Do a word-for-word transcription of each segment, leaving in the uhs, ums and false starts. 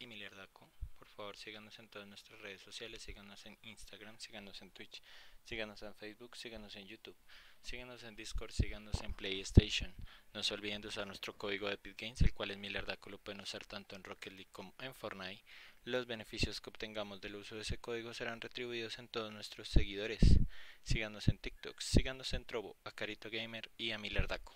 y Milerdaco. Por favor, síganos en todas nuestras redes sociales, síganos en Instagram, síganos en Twitch, síganos en Facebook, síganos en YouTube, síganos en Discord, síganos en PlayStation. No se olviden de usar nuestro código de Epic Games, el cual es Milerdaco, lo pueden usar tanto en Rocket League como en Fortnite. Los beneficios que obtengamos del uso de ese código serán retribuidos en todos nuestros seguidores. Síganos en TikTok, síganos en Trovo, a Carito Gamer y a Milerdaco.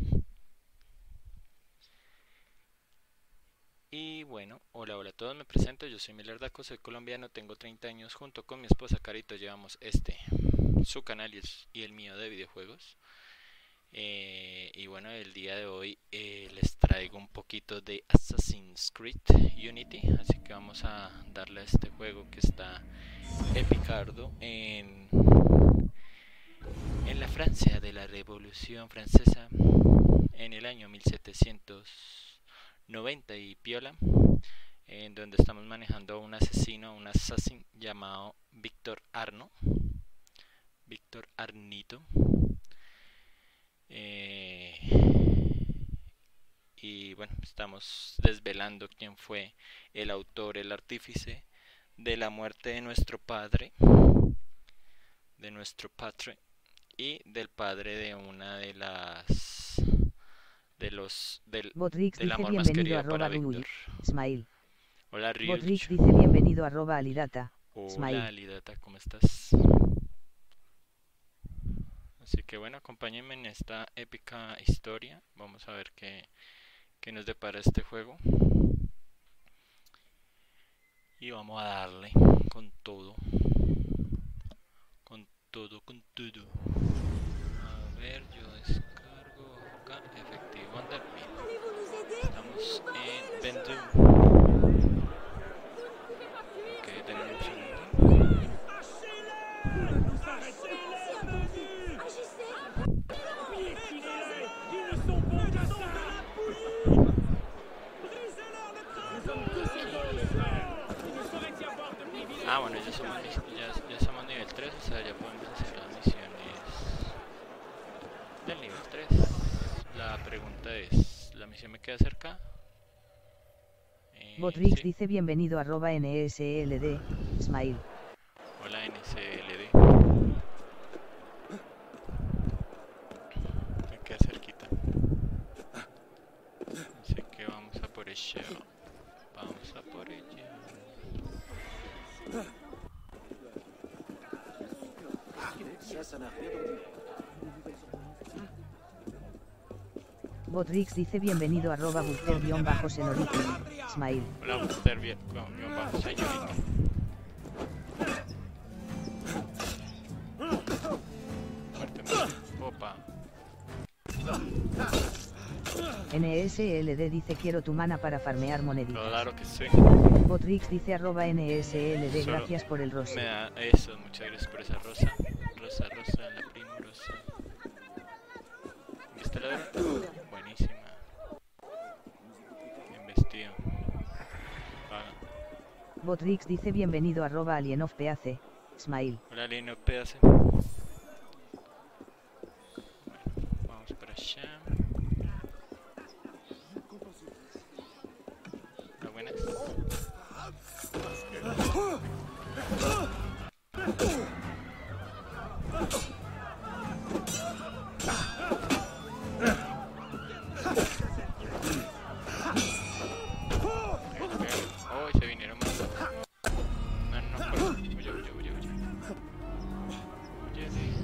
Y bueno, hola hola a todos, me presento, yo soy Milerdaco, soy colombiano, tengo treinta años, junto con mi esposa Carito llevamos este, su canal y el, y el mío de videojuegos. Eh, y bueno, el día de hoy eh, les traigo un poquito de Assassin's Creed Unity, así que vamos a darle a este juego que está epicardo en, en la Francia de la Revolución Francesa en el año mil setecientos noventa y piola, en donde estamos manejando a un asesino, un assassin llamado Víctor Arno, Víctor Arnito. Eh, y bueno, estamos desvelando quién fue el autor, el artífice de la muerte de nuestro padre, de nuestro padre y del padre de una de las de los del, Botrix del dice amor más bienvenido querido para arroba Víctor. Smile. Hola Ryuch. Botrix dice bienvenido arroba alidata. Hola Smile. Alidata, ¿cómo estás? Así que bueno, acompáñenme en esta épica historia. Vamos a ver qué, qué nos depara este juego. Y vamos a darle con todo. Con todo, con todo. A ver, yo descargo acá. Efectivo Undermine. Estamos en Vendôme. Ok, denme un segundo. Ah, bueno, ya somos, ya, ya somos nivel tres, o sea, ya podemos hacer las misiones del nivel tres. La pregunta es, ¿la misión me queda cerca? Eh, Botrix sí. dice bienvenido arroba nsld. Smile. Hola N S L D. Me queda cerquita. Así que vamos a por ella. Vamos a por ella. Botrix dice bienvenido arroba buster-senorico. Smile. Hola Buster, bien, con guión bajo señorita. Muerte, muerte. Opa. N S L D dice quiero tu mana para farmear moneditas. Claro que sí. Botrix dice arroba N S L D Solo gracias por el Me rose. da eso, muchas gracias por esa rosa. Rosa, rosa, la primorosa. ¿Viste la verdad? Buenísima. Bien vestido. Paga. Botrix dice bienvenido arroba alienofpac. Smile. Hola, Lino, pedazo. Bueno, vamos para allá. Hola, buenas. Oh, se vinieron más. No, no, no, por... Huye, huye, huye, huye. Huye de...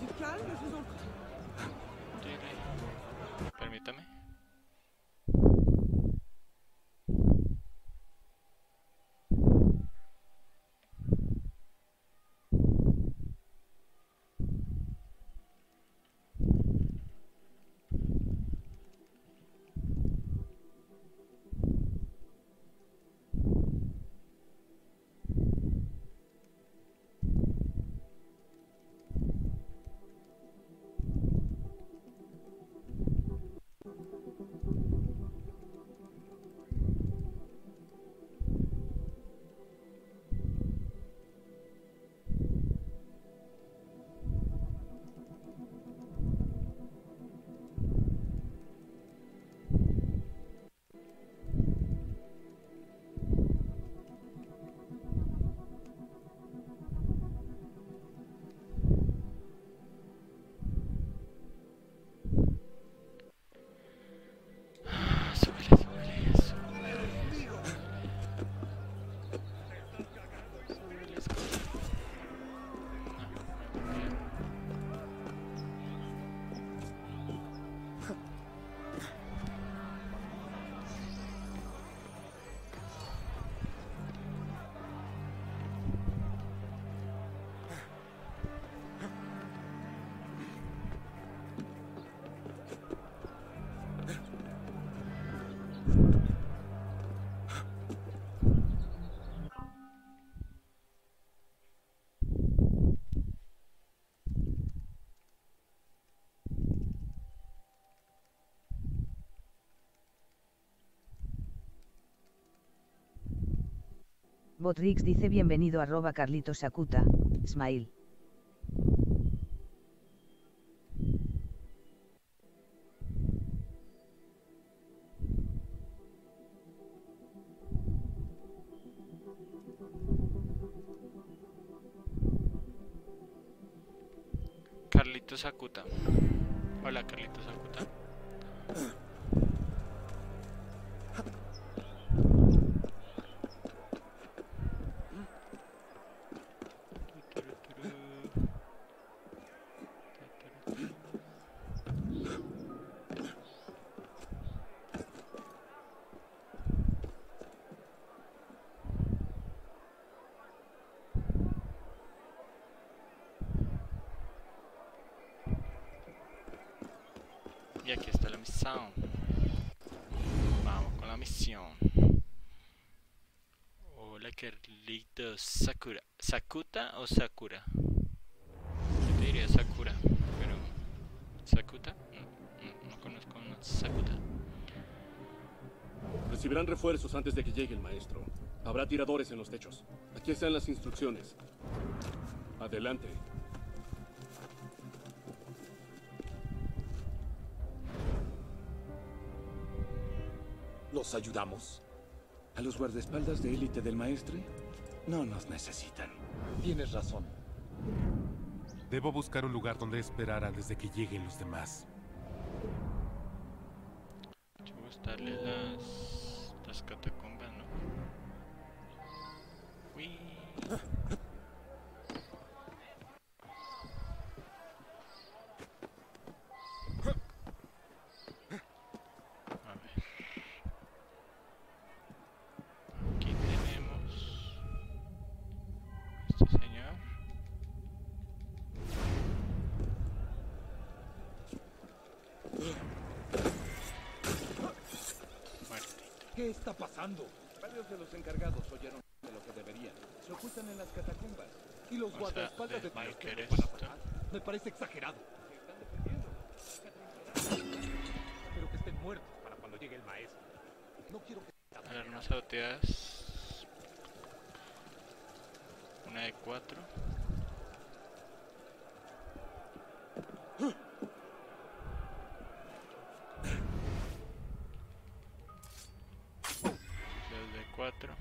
Huye de... Permítame. Botrix dice bienvenido arroba Carlitos Sakuta, smile. Carlitos Sakuta. Hola, Carlitos Sakuta. Y aquí está la misión. Vamos con la misión. Hola, Carlitos Sakura. ¿Sakuta o Sakura? Yo te diría Sakura, pero ¿Sakuta? No, no, no conozco una Sakuta. Recibirán refuerzos antes de que llegue el maestro. Habrá tiradores en los techos. Aquí están las instrucciones. Adelante. ¿Los ayudamos? ¿A los guardaespaldas de élite del maestre? No nos necesitan. Tienes razón. Debo buscar un lugar donde esperar antes de que lleguen los demás. Yo voy a gustarle las, las catacumbas, ¿no? Uy. A ver. Aquí tenemos este señor. ¿Qué está pasando? Varios de los encargados oyeron de lo que deberían. Se ocultan en las catacumbas. Y los O sea, guardaespaldas de de maestro Michael no van a esto. parar. Me parece exagerado. Se están defendiendo. Pero que estén muertos para cuando llegue el maestro. No quiero que... Alarmas saboteadas. Una de cuatro. Dos de cuatro.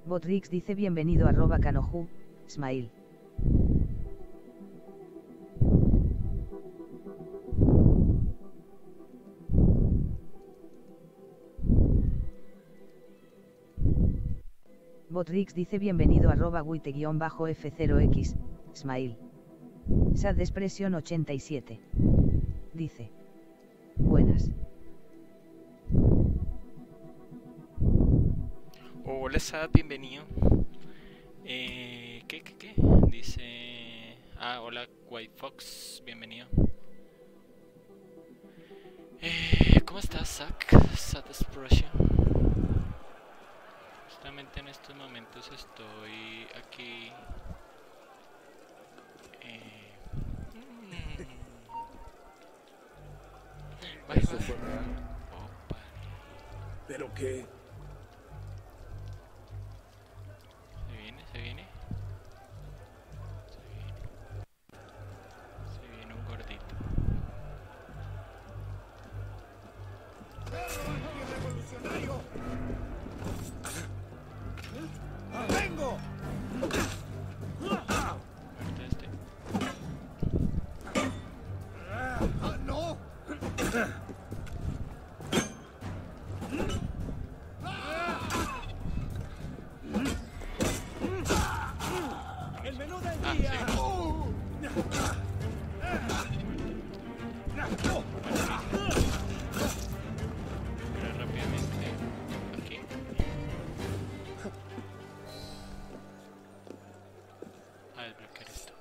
Botrix dice bienvenido arroba canoju, smile. Botrix dice bienvenido arroba wite-f cero x, smile. Sad expresión ochenta y siete. Dice. Buenas. Hola Sad, bienvenido. Eh, ¿Qué, qué, qué? Dice... Ah, hola White Fox, bienvenido. Eh, ¿Cómo estás, Zack? Sad expression. Justamente en estos momentos estoy aquí... Eh... Mm, bye, Eso bye. fue real. Opa. ¿Pero qué? Se viene, se viene. Se viene. Se viene un gordito. ¡Revolucionario! ¡Vengo! Muerto este. ¡Ah, no! ¡El menú del Ah, día! sí. ¡Uh! Pero rápidamente. Aquí. A desbloquear esto.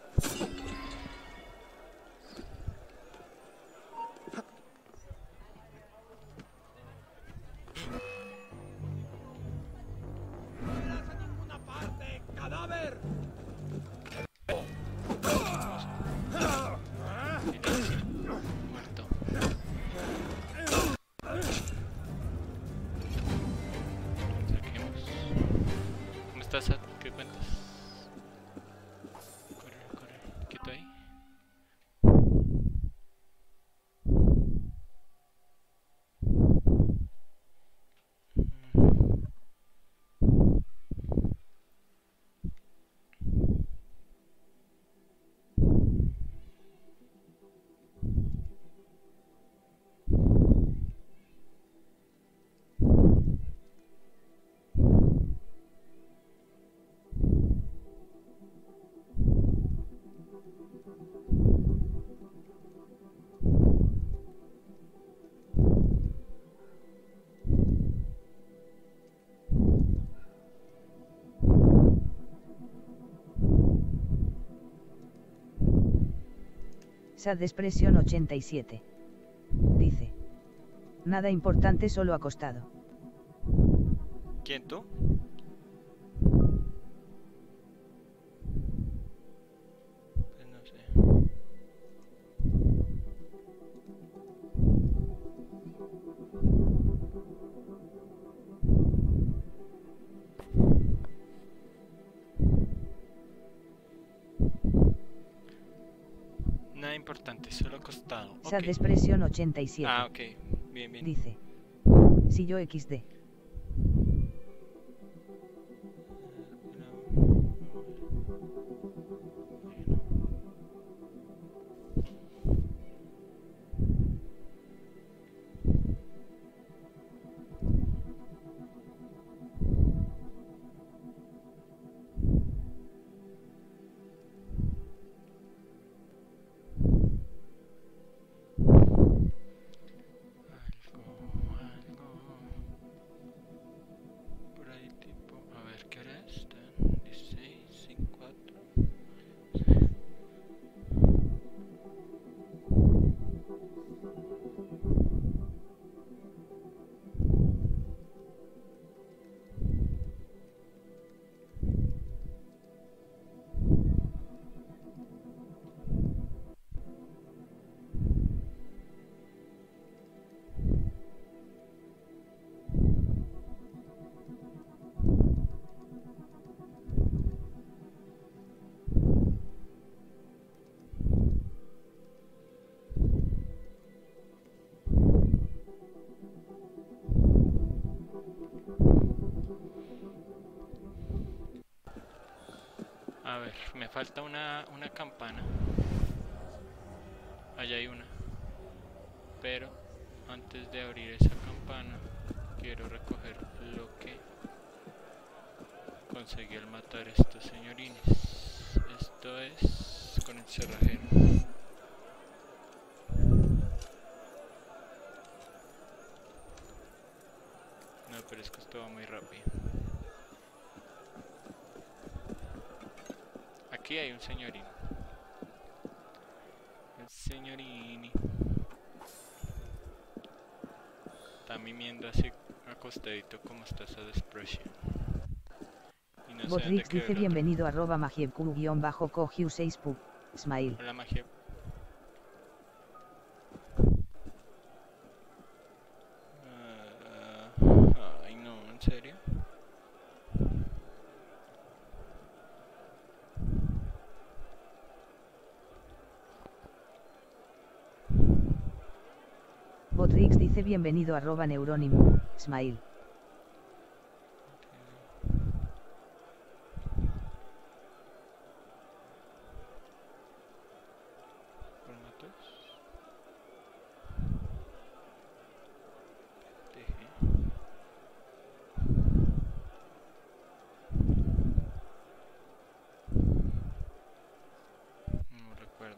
¡No a ninguna parte! ¡Cadáver! Silencio. Muerto. Saquemos. ¿Cómo estás, Sad? ¿Qué cuentas? Corre, corre. Quieto ahí. Mm. Sad expresión ochenta y siete. Dice. Nada importante, solo acostado. ¿Quién, tú? Pues no sé. Nada importante, solo acostado. Sad Ok. expresión ochenta y siete. Ah, ok. Bien, bien. Dice. Si yo equis de. Algo, algo. me falta una, una campana. Allá hay una. Pero antes de abrir esa campana, quiero recoger lo que conseguí al matar estos señorines. Esto es con el cerrajero. No, pero es que esto va muy rápido. Aquí hay un señorín. El señorini está mimiendo así acostadito como está esa depression. Y no sé dónde Botrix quedó dice el otro. bienvenido arroba magiebq seis pub. Smile. Hola, magia. Ah, ay no, ¿en serio? Botrix dice bienvenido arroba neurónimo. Smile. Formatos. Teje. No recuerdo.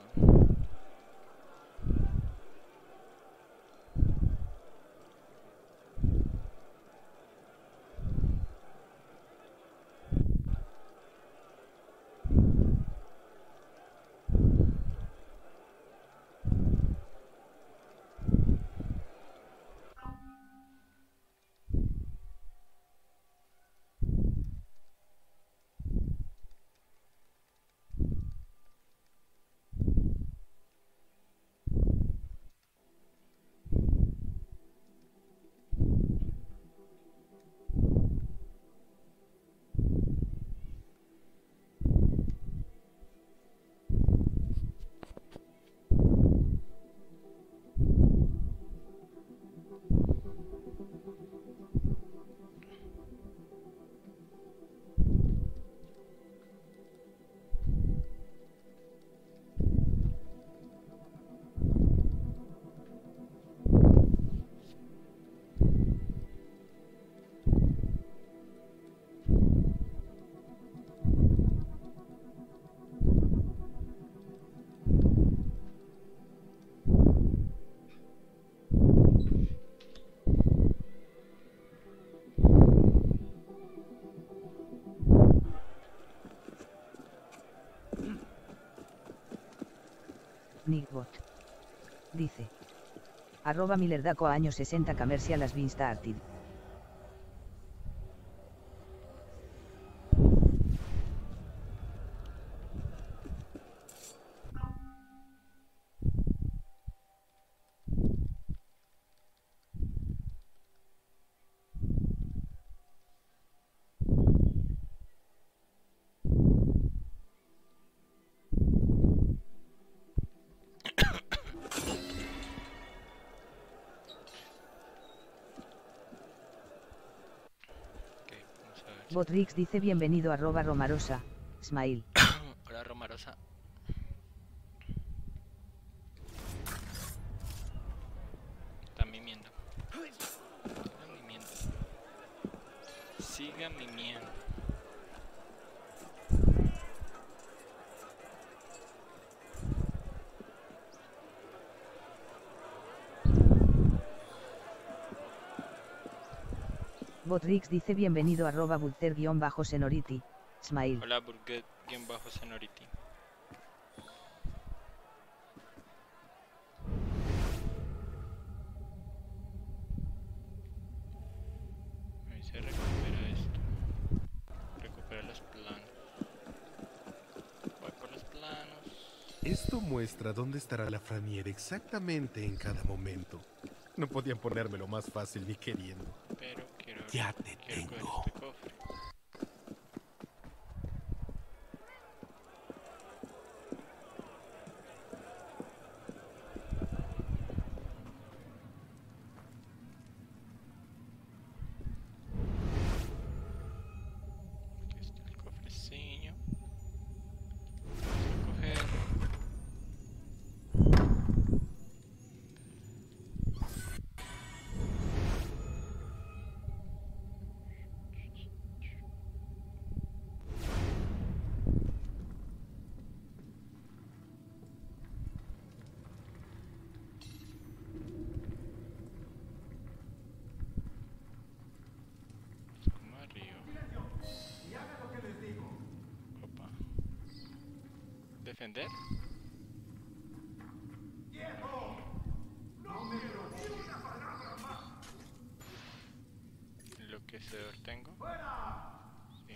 Nickbot. Dice. Arroba Millerdaco años sesenta Commercial has been started. Ok, vamos a ver. Botrix dice bienvenido arroba Romarosa. Smile. Hola, Romarosa. Está mimiendo. Sigan mimiendo. Sigan mimiendo. Botrix dice bienvenido arroba Bulter-Senority. Smile. Hola, Burget-Sonority. Ahí se recupera esto. Recupera los planos. Voy por los planos. Esto muestra dónde estará la Franier exactamente en cada momento. No podían ponérmelo más fácil ni queriendo. Pero quiero, Ya te quiero coger tengo. este cofre. Aquí está el cofrecillo. defender? Enloquecedor tengo. Sí.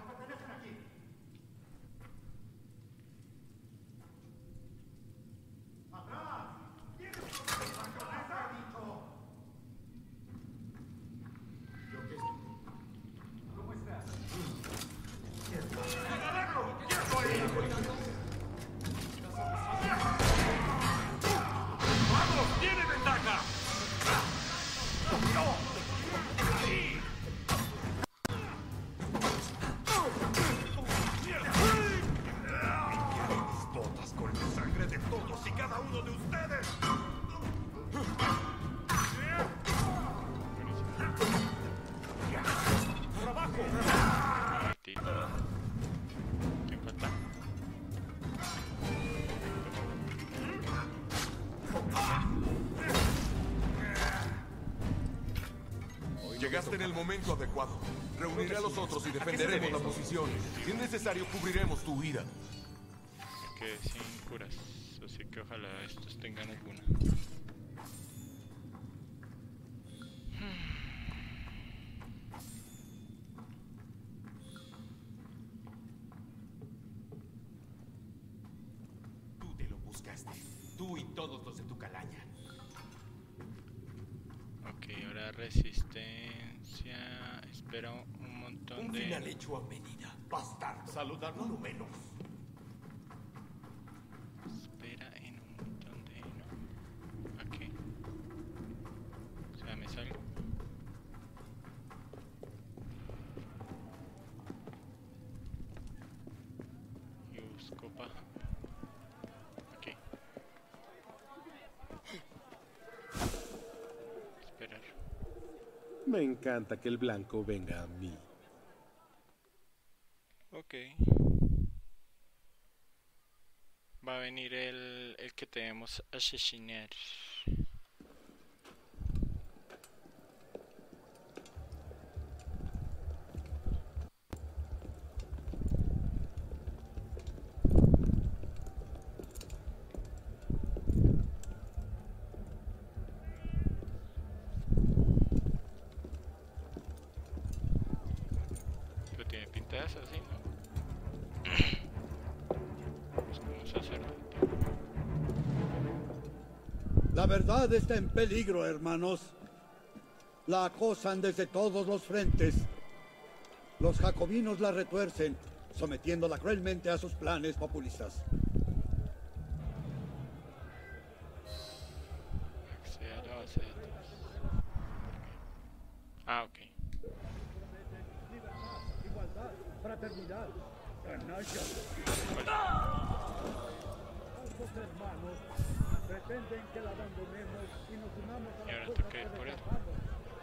Llegaste en el momento adecuado. Reuniré a los otros y defenderemos la posición. Si es necesario, cubriremos tu huida. Me quedé sin curas, así que ojalá estos tengan alguna. Tú te lo buscaste. Tú y todos los de tu calaña. Ok, ahora resistencia. Espera un montón Un de... final hecho a medida. Bastardo. Saludarlo lo menos. Espera en un montón de... No. Aquí. O sea, me salgo. Y busco paja. Aquí. Esperar. Me encanta que el blanco venga a mí. Ok. Va a venir el, el que debemos asesinar. Pero tiene pinta de asesino. Es como un sacerdote. La verdad está en peligro, hermanos. La acosan desde todos los frentes. Los jacobinos la retuercen, sometiéndola cruelmente a sus planes populistas. Accede a la base de datos. Ah, ok. Igualdad, fraternidad, canalla. Falsos hermanos pretenden que la abandonemos y nos unamos a Y las ahora cosas toqué que por él. rechazamos.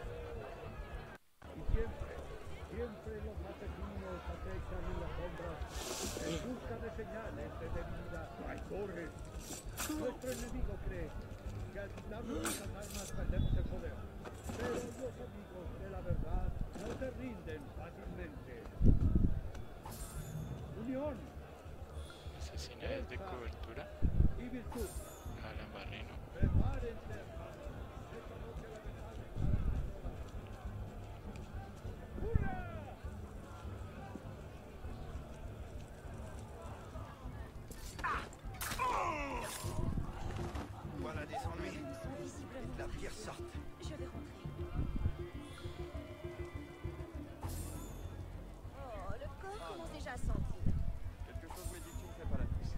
Y siempre, siempre los asesinos acechan en las sombras en busca de señales de debilidad. Traidores. Nuestro enemigo cree que al quitarnos nuestras armas perdemos el poder. Pero los amigos de la verdad no se rinden fácilmente. Unión Necesidades de cobertura. y virtud. Alan Barrino. Prepárense, hermanos. Esta noche la verdad estará en ¡hurra! Voilà des ennuis. Et de la pire sorte. Je vais rentrer. Oh, le corps commence déjà à sentir. Quelque chose me dit que tu ne fais pas la touche.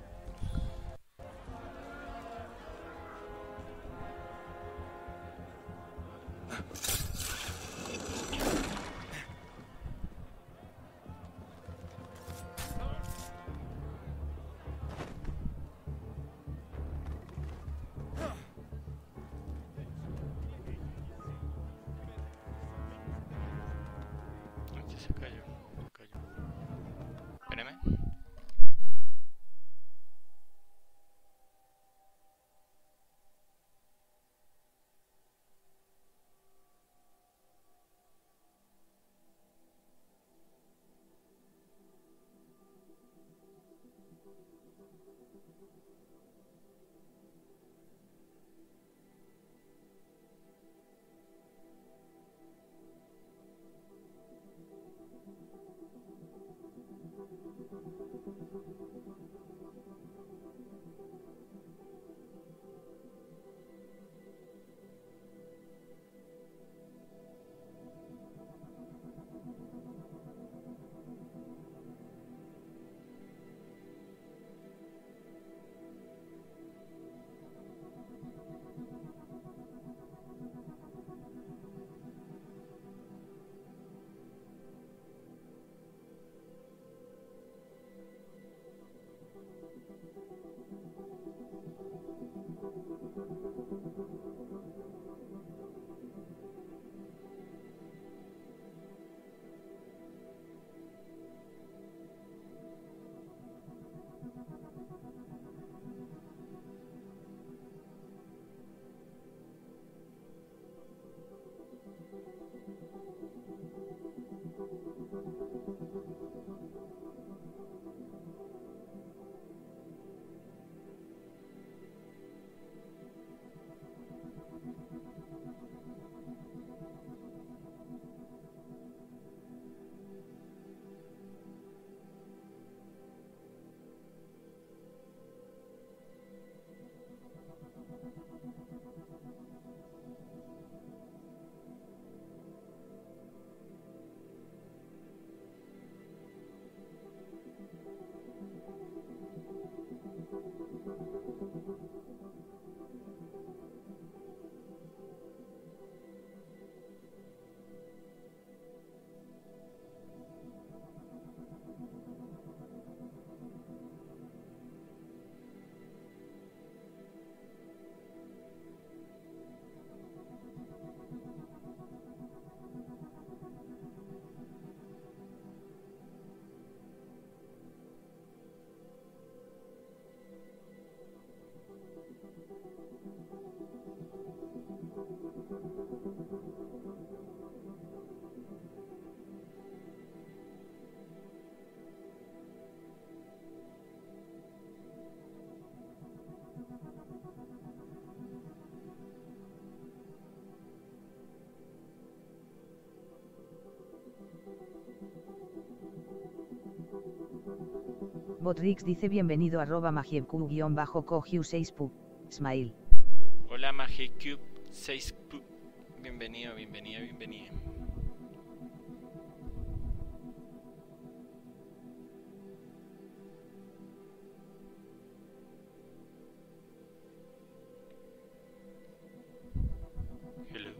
Este se cayó. Se cayó. Espérame. Botrix dice bienvenido arroba magiebq-cogiu seis pu, smile. Hola magiecube seis pu, bienvenido, bienvenida, bienvenida. Hello.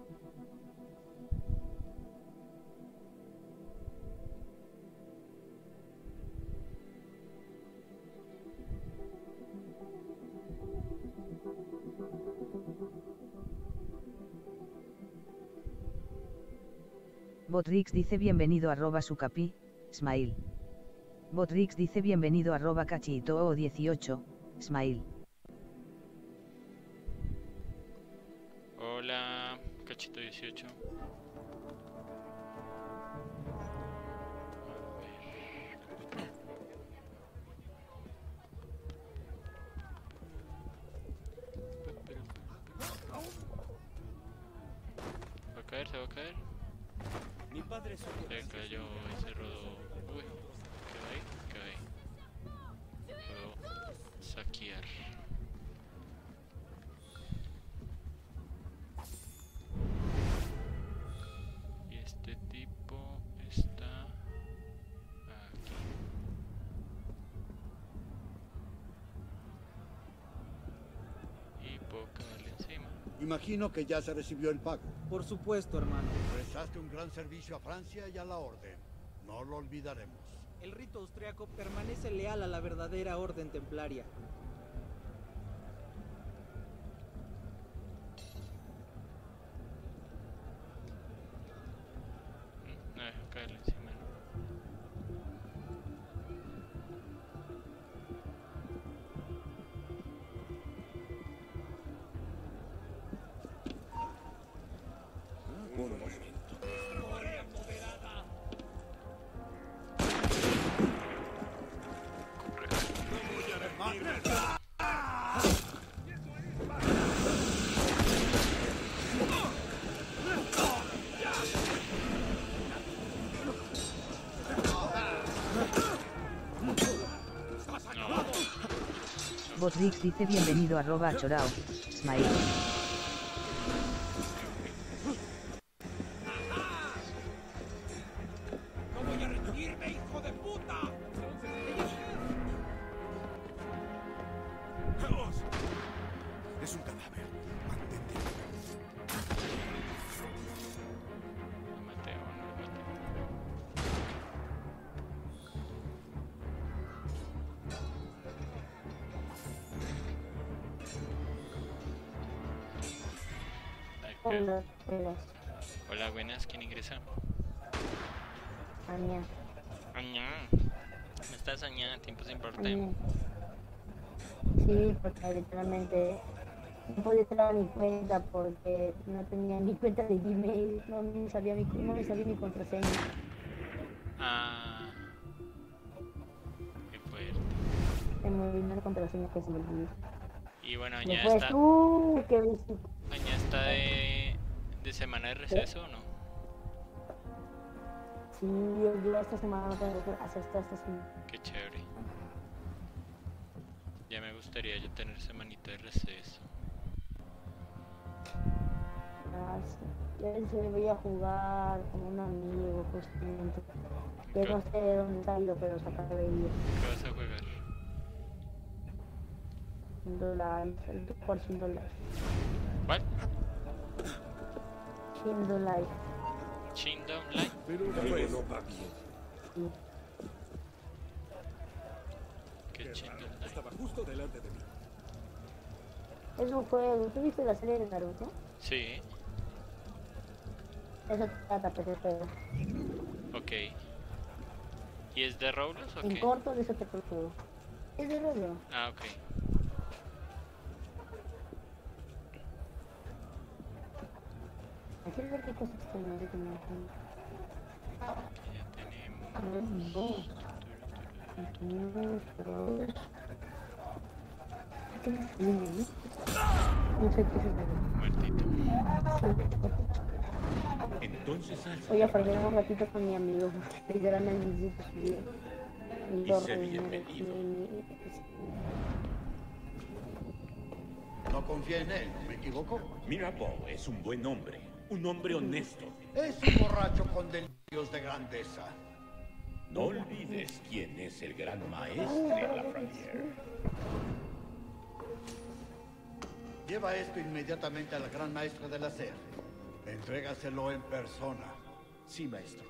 Botrix dice bienvenido arroba sucapi, smile. Botrix dice bienvenido arroba cachito dieciocho, smile. Hola, cachito dieciocho. Va a caer, se va a caer. Mi padre Se cayó y se rodó. Uy, quedó ahí, quedó ahí. Puedo saquear. Y este tipo está aquí. Y puedo caerle encima. Imagino que ya se recibió el pago. Por supuesto, hermano. Prestaste un gran servicio a Francia y a la Orden. No lo olvidaremos. El rito austriaco permanece leal a la verdadera orden templaria. No deja caerle encima. Un momento. Botrix dice bienvenido arroba a Chorao, smile. ¡No voy a rendirme, hijo de puta! ¡Dios! Es un cadáver. Mantente. Lo maté o no lo maté. Hola, hola. Hola, buenas, ¿quién ingresa? Aña. Añá. ¿Cómo estás, Añá? Tiempo sin verte. Aña. Sí, porque literalmente no podía entrar a mi cuenta porque no tenía mi cuenta de Gmail, no me sabía mi, no me sabía mi contraseña. Ah, qué fuerte. Se me olvidó la contraseña que se me olvidó. Y bueno, Aña Después está, tú, qué visita. Aña está de, de semana de receso, ¿o no? Sí, yo, yo esta semana no tengo que hacer esta semana. Qué chévere. Ya me gustaría yo tener semanita de receso. Ah, sí. Yo en serio voy a jugar con un amigo, justamente. Que no sé de dónde salió, pero se acaba de ir. ¿Qué vas a jugar? Un dólar, el por cien dólares. ¿Cuál? cien dólares. Kingdom Light. Pero bueno, va bien. Sí. ¿Qué Kingdom Light? Estaba justo delante de mí. Es un juego. ¿Tú viste la serie de Naruto? Sí, Eso trata, pues, el juego. ok. ¿Y es de Roblox o En qué? corto de eso te el juego. Es de Roblox. Ah, ok. Hay que ver qué cosas tenemos que no Ya tenemos. Dos. Dos. ¿Qué más tiene? No sé qué es eso. Muertito. Entonces alza. Voy a perder un ratito con mi amigo. Literalmente necesito subir. Y se veía perdido. No confía en él, ¿me equivoco? Mirabeau es un buen hombre, un hombre honesto. Es un borracho con delirios de grandeza. No olvides quién es el gran maestre Lafreniere. Lleva esto inmediatamente a la gran maestra de la C E R. Entrégaselo en persona. Sí, maestro.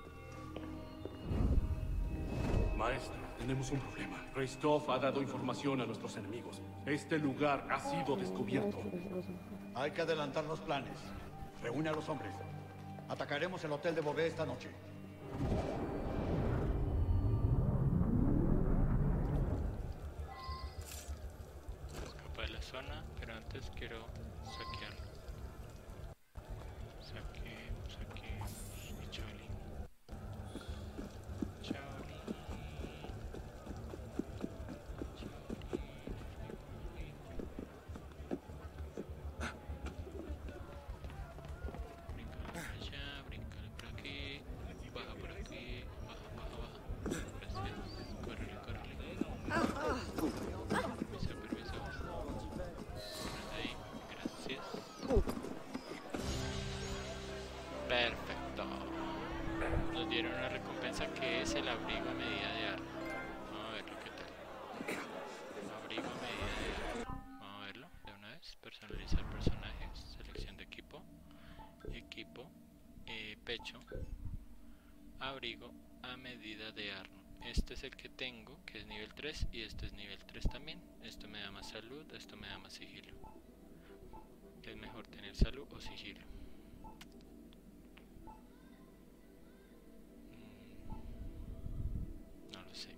Maestro, tenemos un problema. Christoph ha dado información a nuestros enemigos. Este lugar ha sido descubierto. Hay que adelantar los planes. Reúne a los hombres. Atacaremos el hotel de Beauvais esta noche. Escapa de la zona, pero antes quiero saquearlo. Saqueemos, saqueemos. Y Charlie. Charlie. Bríncale por allá, bríncale por aquí. Baja por aquí. Baja, baja, baja. Gracias. Córrele, córrele. Permiso, permiso. Ahí, gracias. Perfecto. Nos dieron una recompensa que es el abrigo a medida de arma. Vamos a verlo qué tal. Abrigo a medida de arma. Vamos a verlo de una vez. Personalizar personajes. Selección de equipo. Equipo. Eh, pecho. Abrigo a medida de arma. Este es el que tengo, que es nivel tres, y este es nivel tres también. Esto me da más salud, esto me da más sigilo. ¿Es mejor tener salud o sigilo? Mm, no lo sé.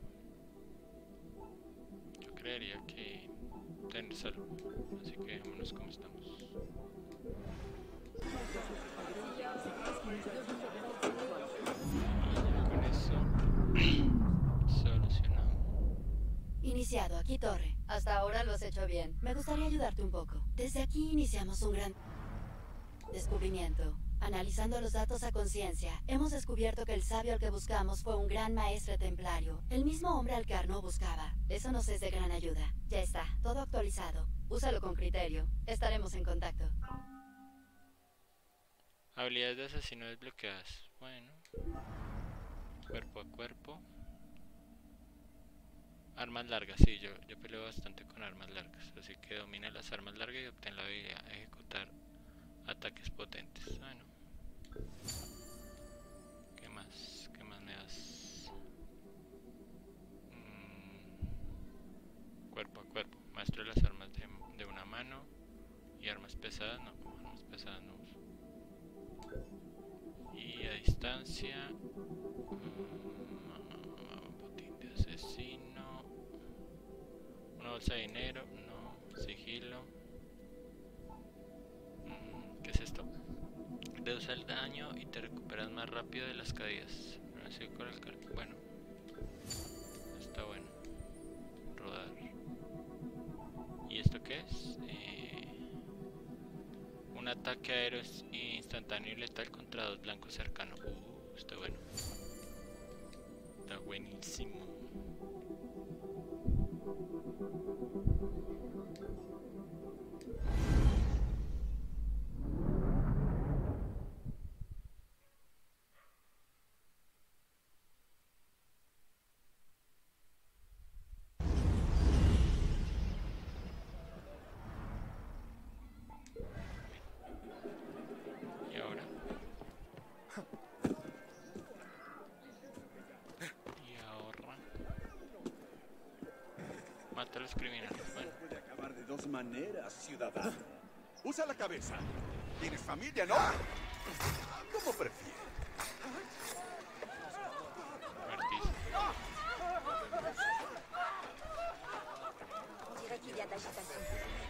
Yo creería que tener salud, así que dejémonos como estamos. Con eso solucionado. Iniciado, aquí Torre. Hasta ahora lo has hecho bien. Me gustaría ayudarte un poco. Desde aquí iniciamos un gran descubrimiento. Analizando los datos a conciencia, hemos descubierto que el sabio al que buscamos fue un gran maestre templario, el mismo hombre al que Arnaud buscaba. Eso nos es de gran ayuda. Ya está, todo actualizado. Úsalo con criterio. Estaremos en contacto. Habilidades de asesino desbloqueadas. Bueno. Cuerpo a cuerpo. Armas largas, sí, yo, yo peleo bastante con armas largas. Así que domina las armas largas y obtén la habilidad de ejecutar ataques potentes. Bueno. ¿Qué más? ¿Qué más me das? Mm. Cuerpo a cuerpo. Maestro de las armas de, de una mano. Y armas pesadas, no. Armas pesadas no uso. Y a distancia. Mm, botín de asesino. Una bolsa de dinero. No. Sigilo. Mm, ¿Qué es esto? Reduce el daño y te recuperas más rápido de las caídas. Así con el cal... Bueno, está bueno. Rodar. ¿Y esto qué es? Eh, un ataque aéreo instantáneo y letal contra dos blancos cercanos. Uh, está bueno. Está buenísimo. Mata a los criminales. Bueno. Puede acabar de dos maneras, ciudadano. Usa la cabeza. Tienes familia, ¿no? ¿Cómo prefieres? On dirait qu'il y a de l'agitation.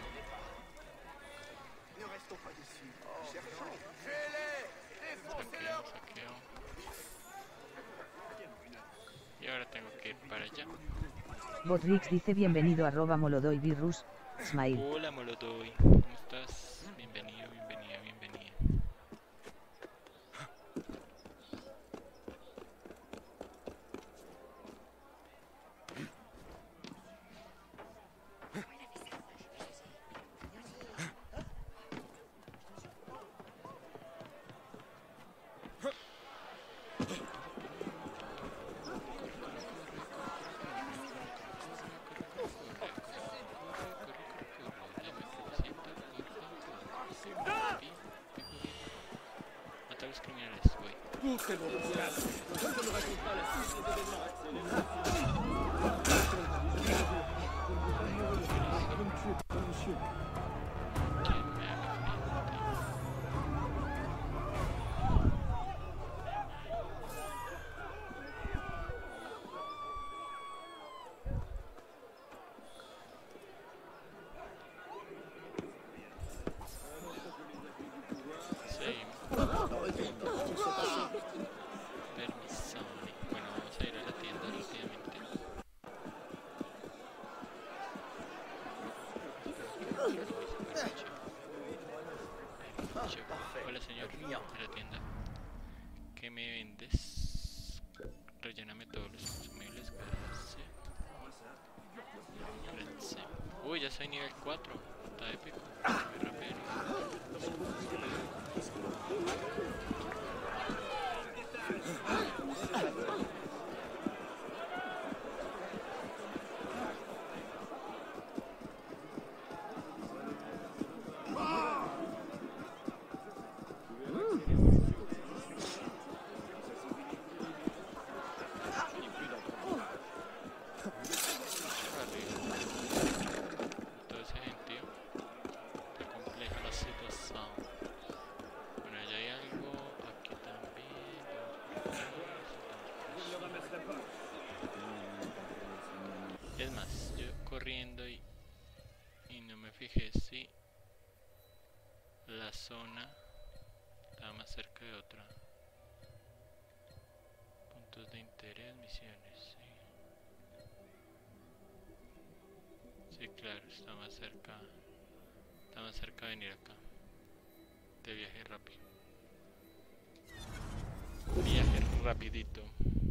Le resto fallecido. Cherchons. Saqueo, saqueo. Y ahora tengo que ir para allá. Botrix dice bienvenido arroba Molodoy Virus, Smile. Hola Molodoy, ¿cómo estás? Bienvenido, bienvenida, bienvenida. Hola señor, de la tienda. ¿Qué me vendes? Relléname todos los consumibles. Gracias. Gracias. Uy, ya soy nivel cuatro. Está épico. Muy rápido. Es más, yo corriendo y, y no me fijé si la zona estaba más cerca de otra. Puntos de interés, misiones, sí. Sí, claro, está más cerca. Está más cerca de venir acá. De viaje rápido. Viaje rapidito.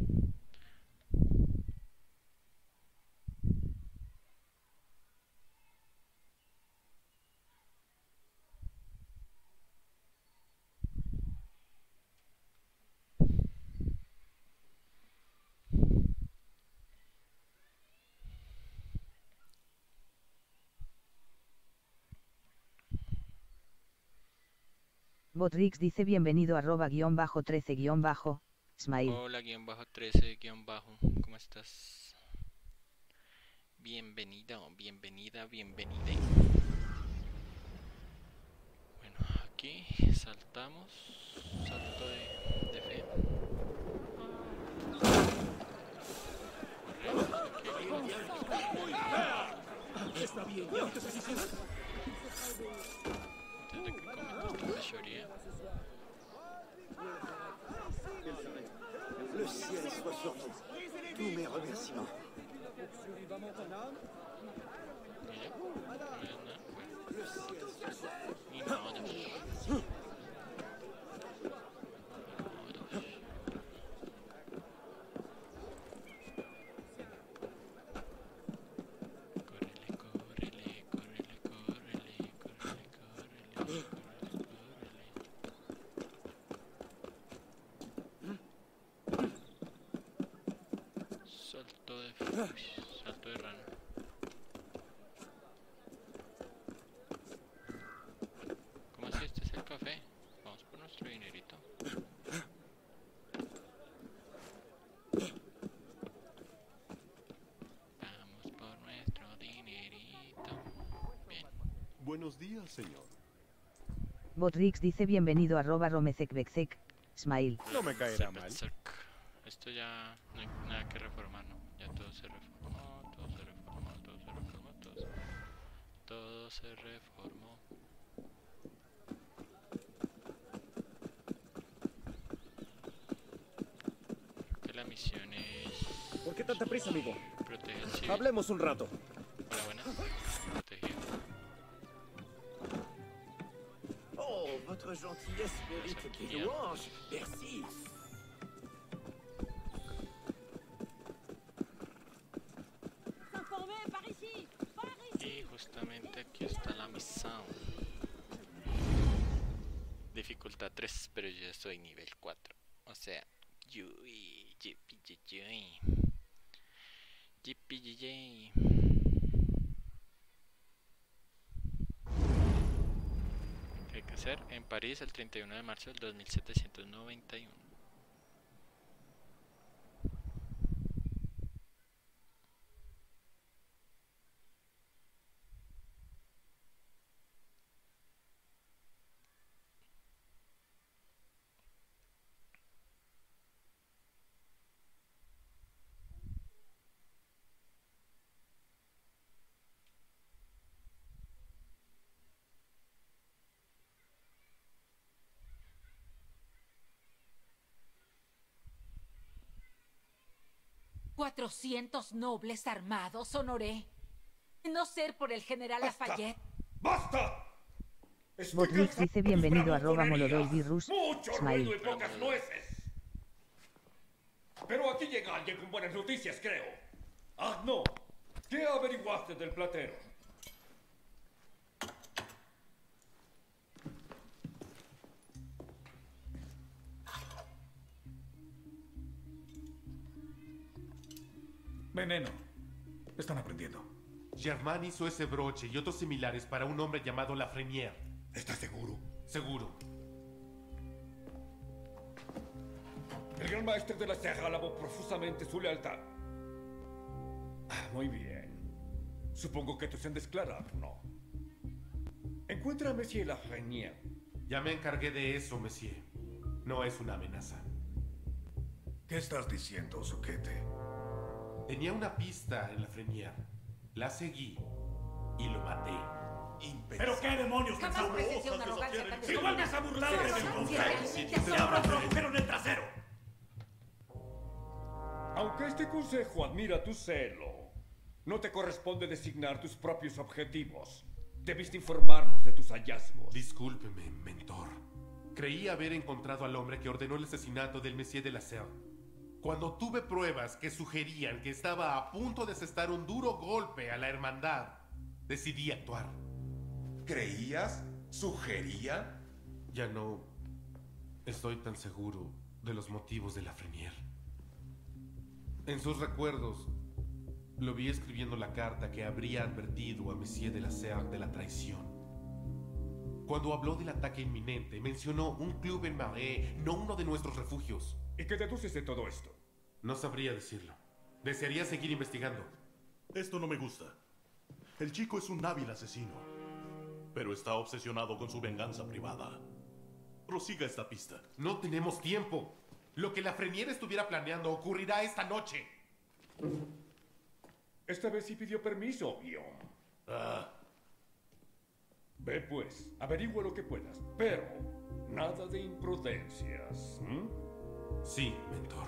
Botrix dice bienvenido arroba guión bajo trece guión bajo, Smile. Hola guión bajo trece guión bajo, ¿cómo estás? Bienvenido, bienvenida, bienvenida. Bueno, aquí saltamos, salto de, de fe. Está bien, ya te posicionas. Antes de que cometa esta fechoría. Le ciel Uy, salto de rana. ¿Cómo así? Este es el café. Vamos por nuestro dinerito. Vamos por nuestro dinerito. Bien. Buenos días, señor. Botrix dice bienvenido a arroba romecekbekzek, Smile. No me caerá mal. Esto ya no hay nada que reformar, ¿no? Ya todo se reformó, todo se reformó, todo se reformó, todo se, todo se reformó. Creo que la misión es... ¿Por qué tanta prisa, amigo? Proteger el civil. Hablemos un rato. Hola, buenas. Protegido. Oh, votre gentillesse mérite des louanges. Merci. Y justamente aquí está la misión. Dificultad tres, pero yo ya soy nivel cuatro. O sea, yui, yipi, yui, yipi, yui. ¿Qué hay que hacer? En París el treinta y uno de marzo del dos mil setecientos noventa y uno. ¿Cuatrocientos nobles armados, Honoré? No ser por el general Lafayette. ¡Basta! Botrix dice bienvenido a arroba molodoivirus, Mucho Smile. ruido y pocas nueces. Pero aquí llega alguien con buenas noticias, creo. Ah, no. ¿Qué averiguaste del platero? Veneno. Están aprendiendo. Germain hizo ese broche y otros similares para un hombre llamado Lafrenière. ¿Estás seguro? Seguro. El gran maestre de la Serra alabó profusamente su lealtad. Ah, muy bien. Supongo que tú se han desclarado, ¿no? Encuentra a Monsieur Lafrenière. Ya me encargué de eso, Monsieur. No es una amenaza. ¿Qué estás diciendo, Zoquete? Tenía una pista en Lafrenière. La seguí y lo maté. ¿Pero qué demonios Jamás presencié una arrogancia tan ¡Si vuelves a burlarte de mi mujer! Si ¡Te abro otro agujero en el trasero! Aunque este consejo admira tu celo, no te corresponde designar tus propios objetivos. Debiste informarnos de tus hallazgos. Discúlpeme, mentor. Creí haber encontrado al hombre que ordenó el asesinato del Monsieur de la Serre. Cuando tuve pruebas que sugerían que estaba a punto de asestar un duro golpe a la hermandad, decidí actuar. ¿Creías? ¿Sugería? Ya no estoy tan seguro de los motivos de Lafrenière. En sus recuerdos, lo vi escribiendo la carta que habría advertido a Monsieur de la Serre de la traición. Cuando habló del ataque inminente, mencionó un club en Marais, no uno de nuestros refugios. ¿Y qué deduces de todo esto? No sabría decirlo. Desearía seguir investigando. Esto no me gusta. El chico es un hábil asesino, pero está obsesionado con su venganza privada. Prosiga esta pista. No tenemos tiempo. Lo que Lafrenière estuviera planeando ocurrirá esta noche. Esta vez sí pidió permiso, Guión. Ah. Ve pues, averigua lo que puedas, pero nada de imprudencias. ¿Mm? Sí, mentor.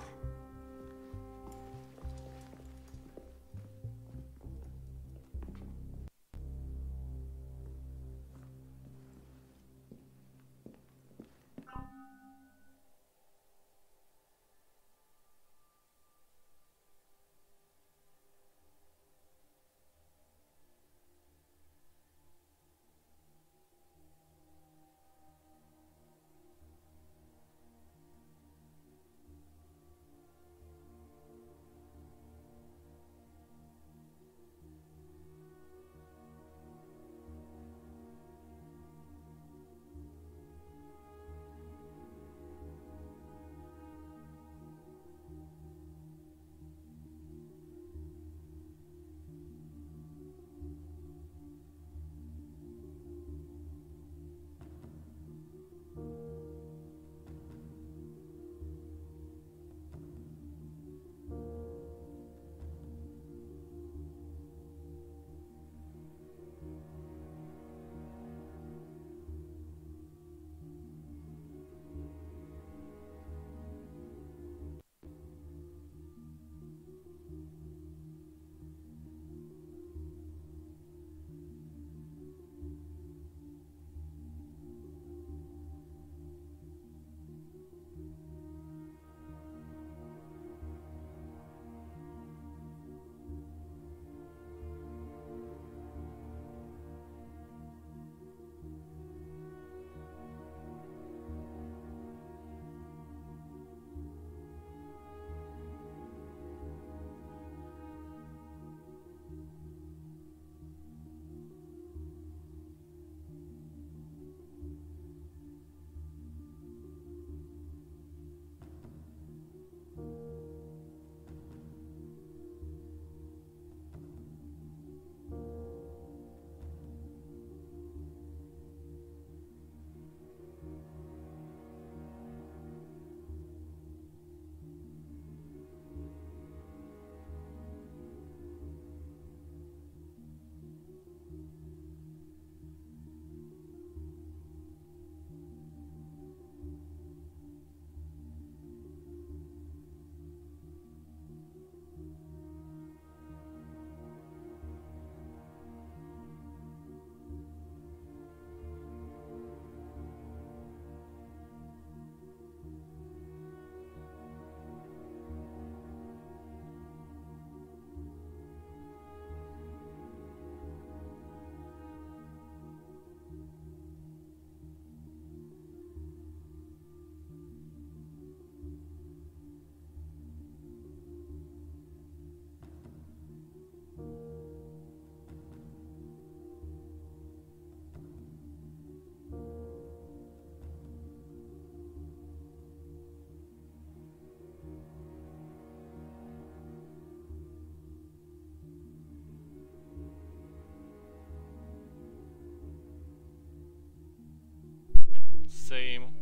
Seguimos.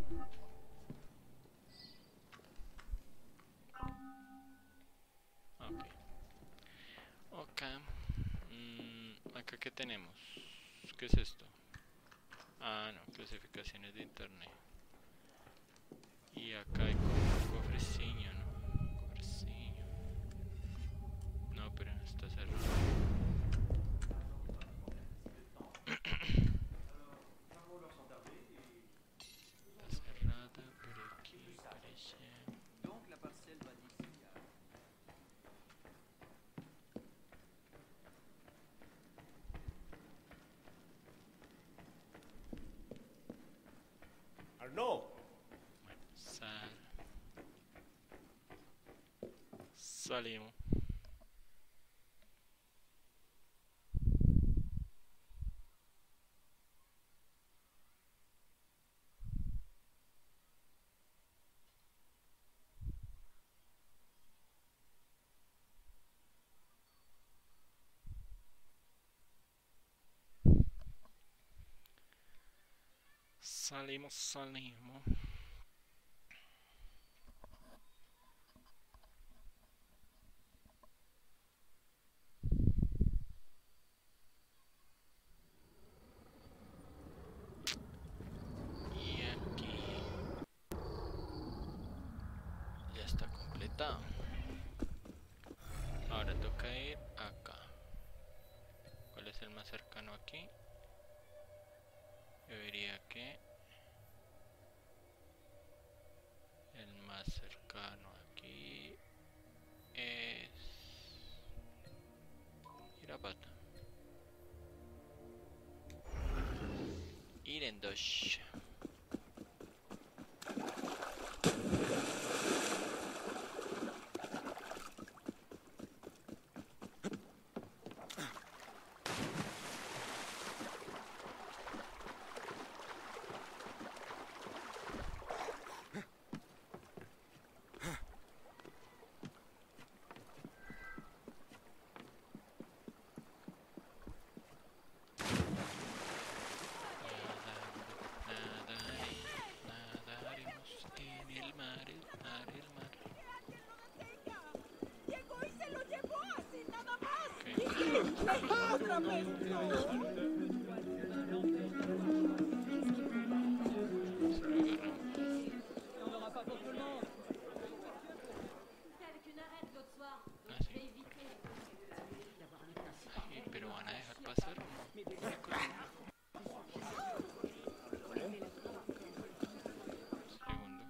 Ok. Ok. Mm, acá qué tenemos. ¿Qué es esto? Ah, no, clasificaciones de internet. Y acá hay como un cofrecillo, ¿no? Cofrecillo. No, pero no está cerrado. Está cerrada por aquí, parece. Arnaud. Bueno, sal. Salimos. Salimos, salimos. Y aquí ya está completado. Ahora toca ir acá. ¿Cuál es el más cercano aquí? Yo diría que el más cercano aquí es Irapata. Irendosh. Nadaremos en el mar, el mar, el mar. Llegó y se lo llevó así nada más. Okay. Otra vez. Ay, pero van a dejar pasar o no? Segundo.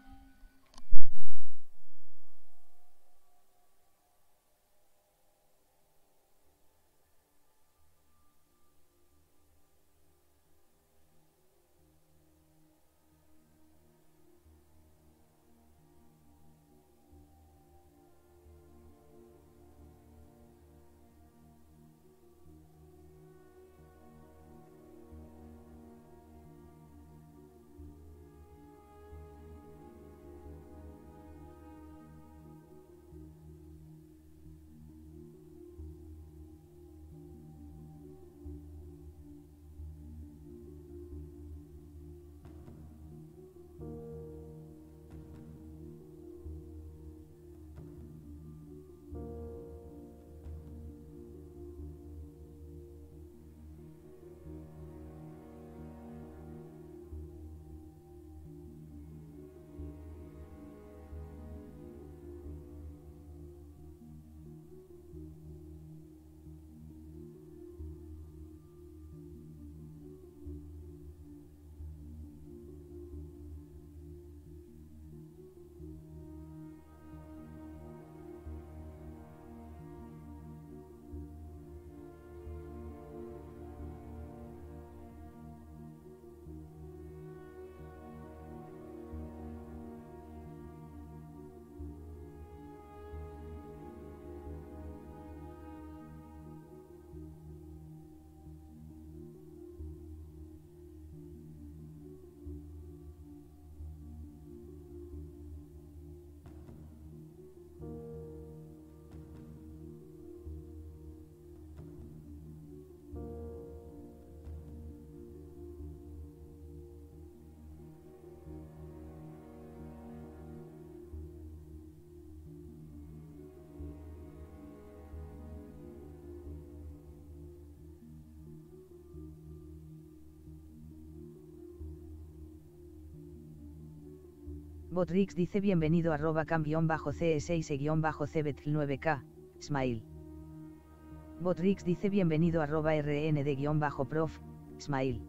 Botrix dice bienvenido arroba cam-c seis c bet nueve k, Smile. Botrix dice bienvenido arroba rnd-prof, Smile.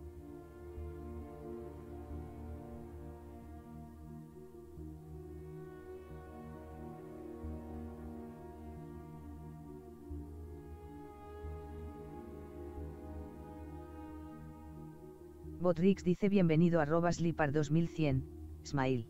Botrix dice bienvenido arroba slipar dos mil cien, Smile.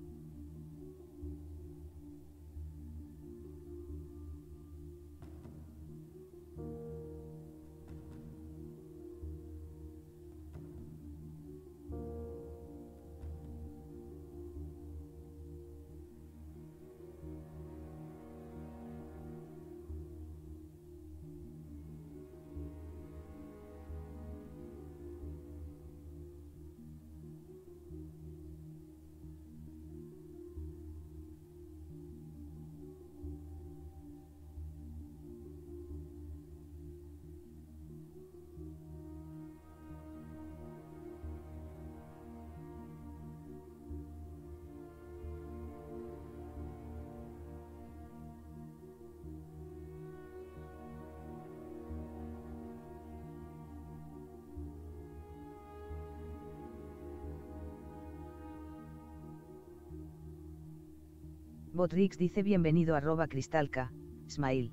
Botrix dice bienvenido arroba cristalca, Smile.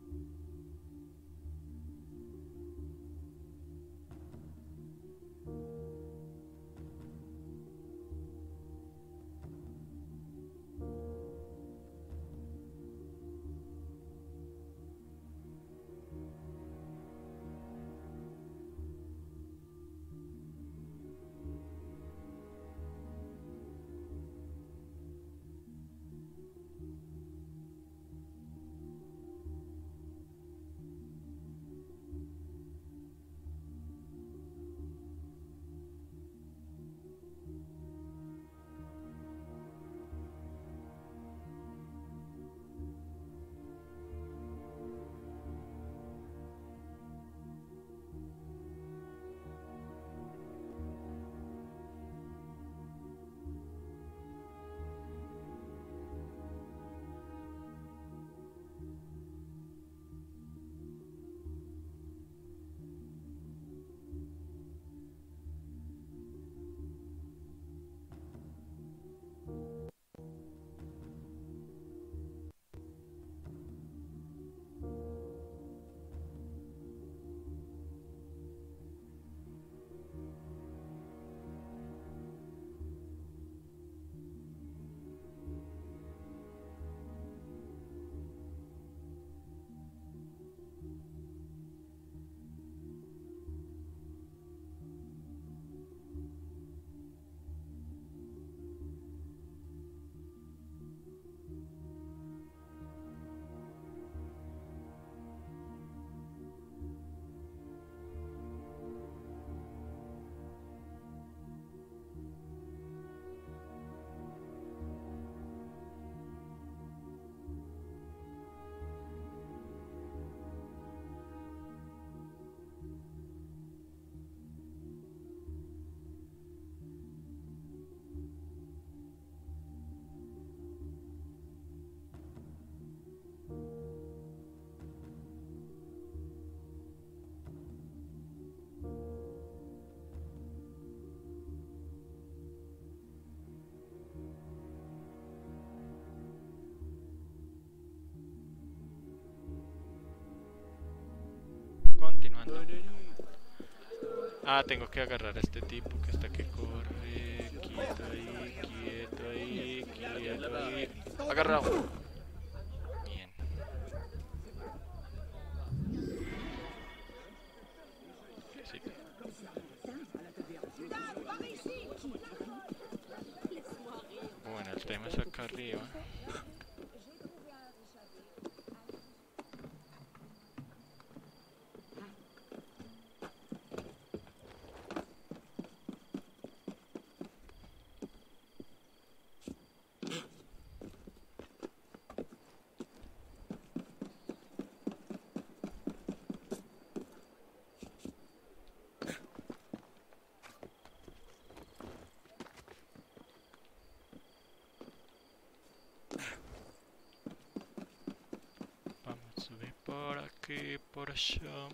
Continuando. Ah, tengo que agarrar a este tipo que está que corre. Quieto ahí, quieto ahí, quieto ahí. Agarrado. Bien. Sí. Bueno, el tema es acá arriba. aquí, por allá.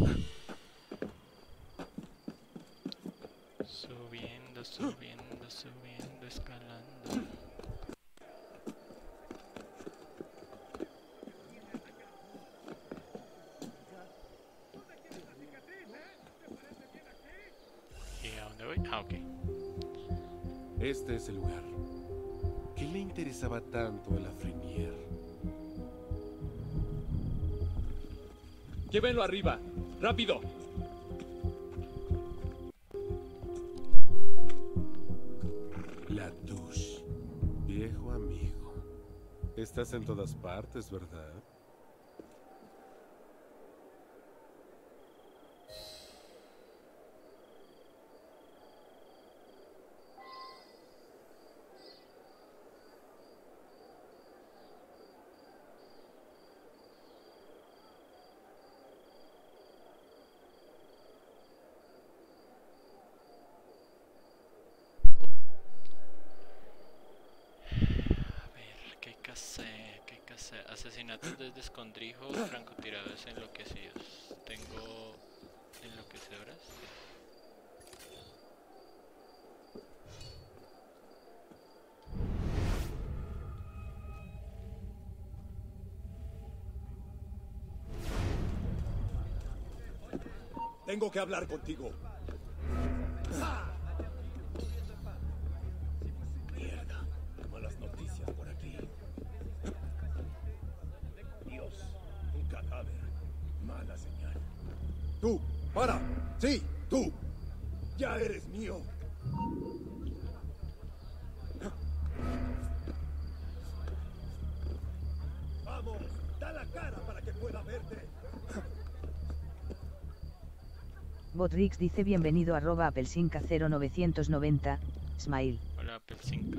Subiendo, subiendo, subiendo, escalando. ¿Y a dónde voy? Ah, ok. Este es el lugar. ¿Qué le interesaba tanto a la Frenier? Llévenlo arriba. ¡Rápido! La Touche. Viejo amigo. Estás en todas partes, ¿verdad? Asesinatos desde escondrijo, francotiradores enloquecidos. Tengo enloquecedoras. Tengo que hablar contigo. Mierda, malas noticias por aquí. Dios, un cadáver. Mala señal. Tú, para. Sí, tú. Ya eres mío. Vamos, da la cara para que pueda verte. Botrix dice bienvenido arroba apelsinca cero novecientos noventa, Smile. Hola Apelsinca.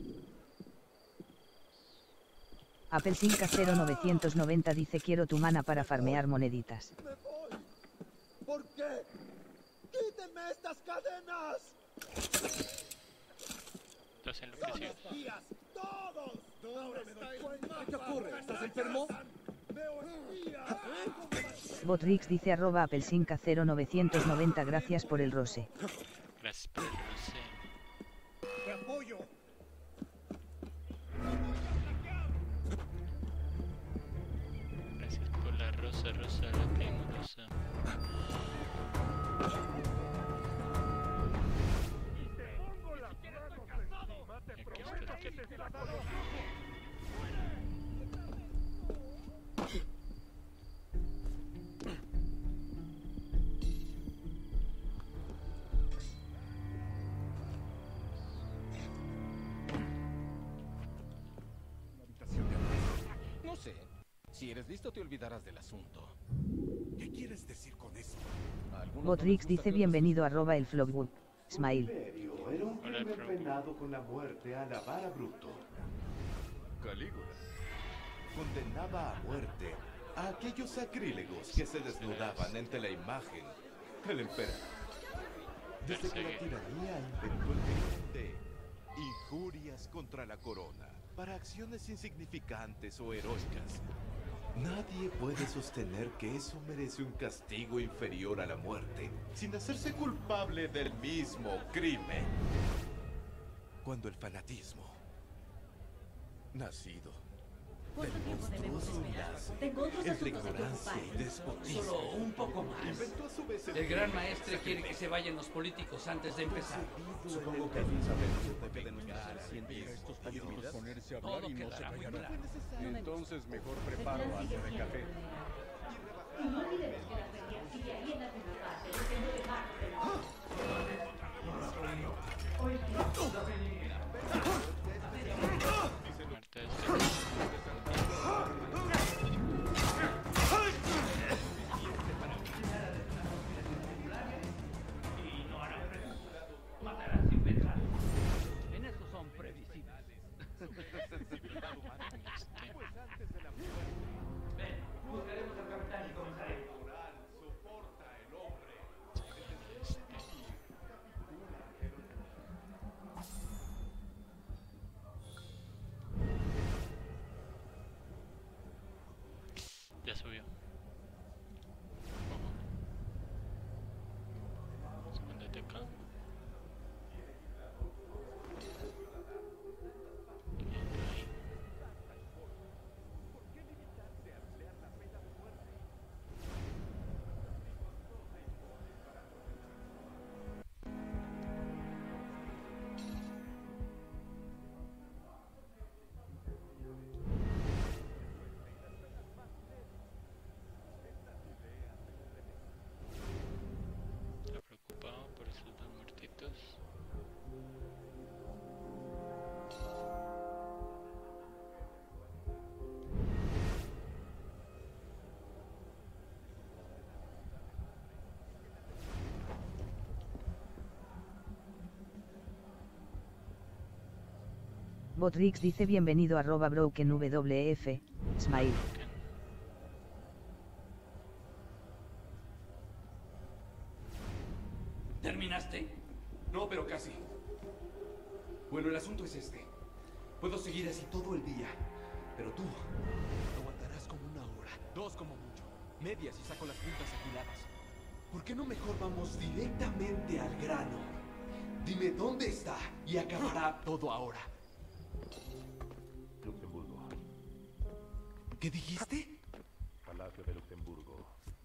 Apelsinca cero novecientos noventa dice quiero tu mana para farmear moneditas. Me voy. ¿Por qué? ¡Quítenme estas cadenas! Estás enloquecido. ¡Todos! Ahora me doy cuenta. ¿Qué ocurre? ¿Estás enfermo? ¡Veo espías! Botrix dice arroba apelsinca cero novecientos noventa gracias por el rose. Gracias por el rose. ¡Te apoyo! Gracias por la rosa, rosa, la primorosa. Aquí está el que... No sé. Si eres listo te olvidarás del asunto. ¿Qué quieres decir con eso? Botrix dice bienvenido arroba el Flogwood, Smile. Era un crimen penado con la muerte a la vara bruto. Calígula. Condenaba a muerte a aquellos sacrílegos que se desnudaban ante la imagen del emperador. Desde que la tiranía inventó el crimen de injurias contra la corona para acciones insignificantes o heroicas, nadie puede sostener que eso merece un castigo inferior a la muerte, sin hacerse culpable del mismo crimen. Cuando el fanatismo, nacido del monstruoso enlace entre ignorancia y despotismo, Solo un poco más. inventó a su vez El gran maestre quiere que se vayan los políticos antes de empezar. Supongo que alguien sabe que de nuestra Estos políticos ponerse a hablar Todo y no se quedará muy callarán. claro. Entonces mejor preparo algo de café. Y no olvidemos que la feria sigue ahí en la segunda parte, desde el nueve de marzo de la... Hoy Matarán sin pensar. En eso son previsibles. Ven, buscaremos al capitán y comenzaremos. Soporta el hombre. Botrix dice bienvenido arroba broken W F, smile. ¿Terminaste? No, pero casi. Bueno, el asunto es este. Puedo seguir así todo el día, pero tú aguantarás como una hora, dos como mucho, medias y saco las puntas afiladas. ¿Por qué no mejor vamos directamente al grano? Dime dónde está y acabará todo ahora. Luxemburgo. ¿Qué dijiste? Palacio de Luxemburgo.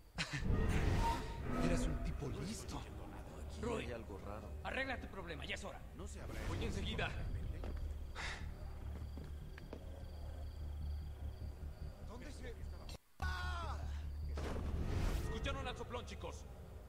Eras un tipo listo. Roy, hay algo raro. Arregla tu problema, ya es hora. No se habrá. Voy enseguida. ¿Dónde se...? ¡Ah! Escucharon al soplón, chicos.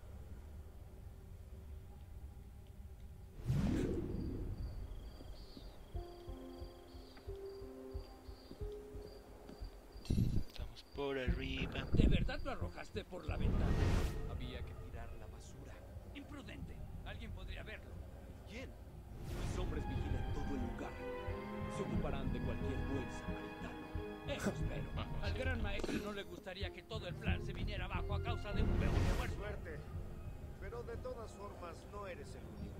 Estamos por arriba. ¿De verdad lo arrojaste por la ventana? Había que tirar la basura. Imprudente. Alguien podría verlo. ¿Quién? Mis hombres vigilan todo el lugar. Se ocuparán de cualquier buen samaritano. Eso espero. Al gran maestro no le gustaría que todo el plan se viniera abajo a causa de un huevo de muerte. Suerte. Pero de todas formas, no eres el único.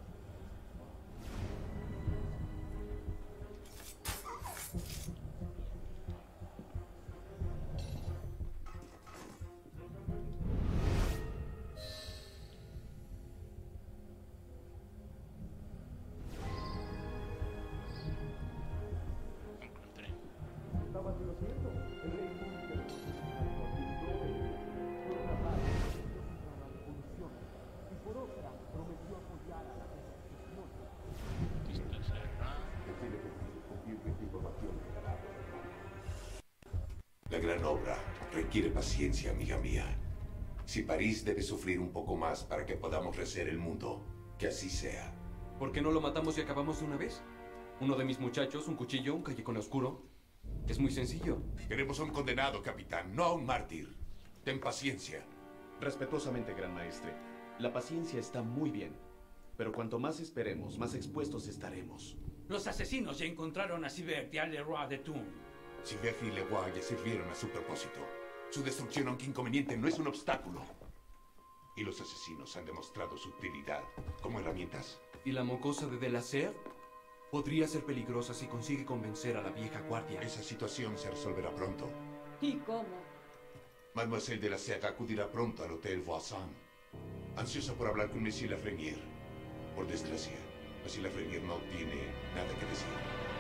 La gran obra requiere paciencia, amiga mía. Si París debe sufrir un poco más para que podamos rehacer el mundo, que así sea. ¿Por qué no lo matamos y acabamos de una vez? Uno de mis muchachos, un cuchillo, un callejón oscuro. Es muy sencillo. Queremos a un condenado, capitán, no a un mártir. Ten paciencia. Respetuosamente, gran maestre. La paciencia está muy bien. Pero cuanto más esperemos, más expuestos estaremos. Los asesinos ya encontraron a Sivert y a Leroy de Toon. Sivert y Leroy ya sirvieron a su propósito. Su destrucción, aunque inconveniente, no es un obstáculo. Y los asesinos han demostrado su utilidad como herramientas. ¿Y la mocosa de Delacer? Podría ser peligrosa si consigue convencer a la vieja guardia. Esa situación se resolverá pronto. ¿Y cómo? Mademoiselle Delacer acudirá pronto al Hotel Voisin, ansiosa por hablar con Monsieur Lafrenière. Por desgracia, Monsieur Lafrenière no tiene nada que decir.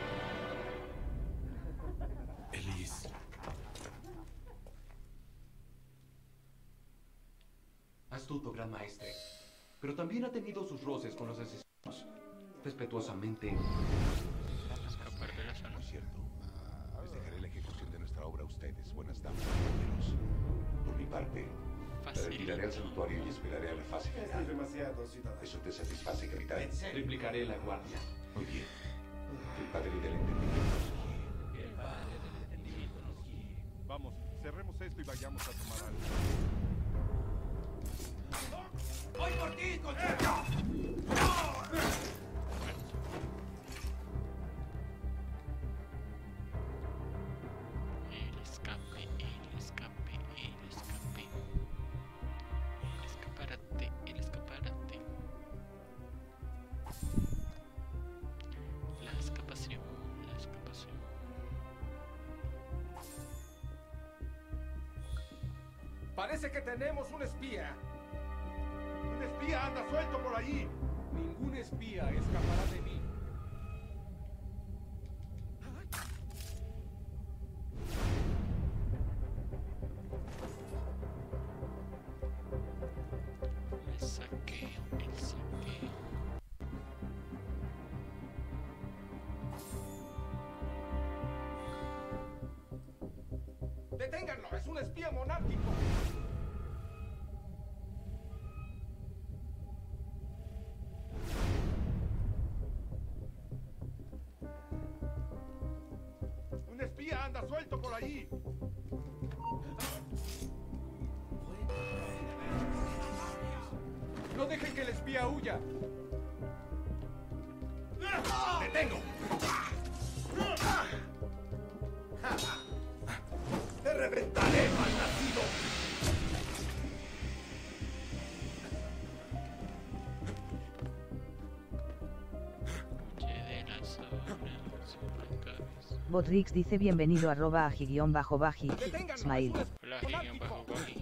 Elise. Astuto, gran maestre. Pero también ha tenido sus roces con los asesinos. Respetuosamente. Escapar de la zona. No es cierto. Les dejaré la ejecución de nuestra obra a ustedes, buenas damas y caballeros. Por mi parte, me retiraré al santuario y esperaré a la fase final. Es demasiado, ciudadano. ¿Eso te satisface, capitán? Triplicaré la guardia. Muy bien. El padre del entendimiento nos guíe. Que el padre del entendimiento nos guíe. Vamos, cerremos esto y vayamos a tomar algo. ¡Voy por ti, contra! El escape, el escape, el escape. El escaparate, el escaparate. La escapación, la escapación. Parece que tenemos un espía. Un espía anda suelto por allí. Ningún espía escapará de mí. El saqueo, el saqueo. ¡Deténganlo! ¡Es un espía monárquico! ¡Un espía anda suelto por allí! ¡No dejen que el espía huya! ¡Detengo! Botrix dice bienvenido arroba aji-baji, smile. Hola, guión bajo baji.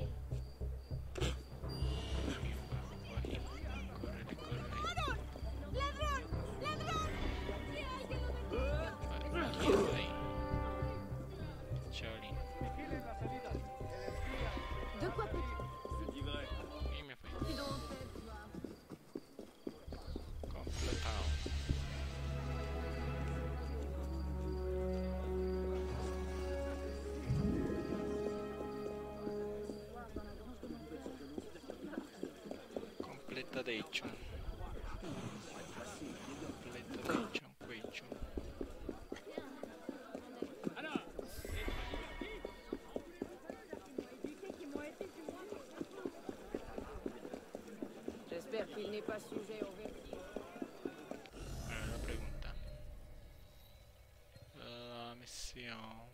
Completa de hecho. Completa de hecho, cuecho. J'espère qu'il n'est pas sujet au vertige. Ahora la pregunta. La misión.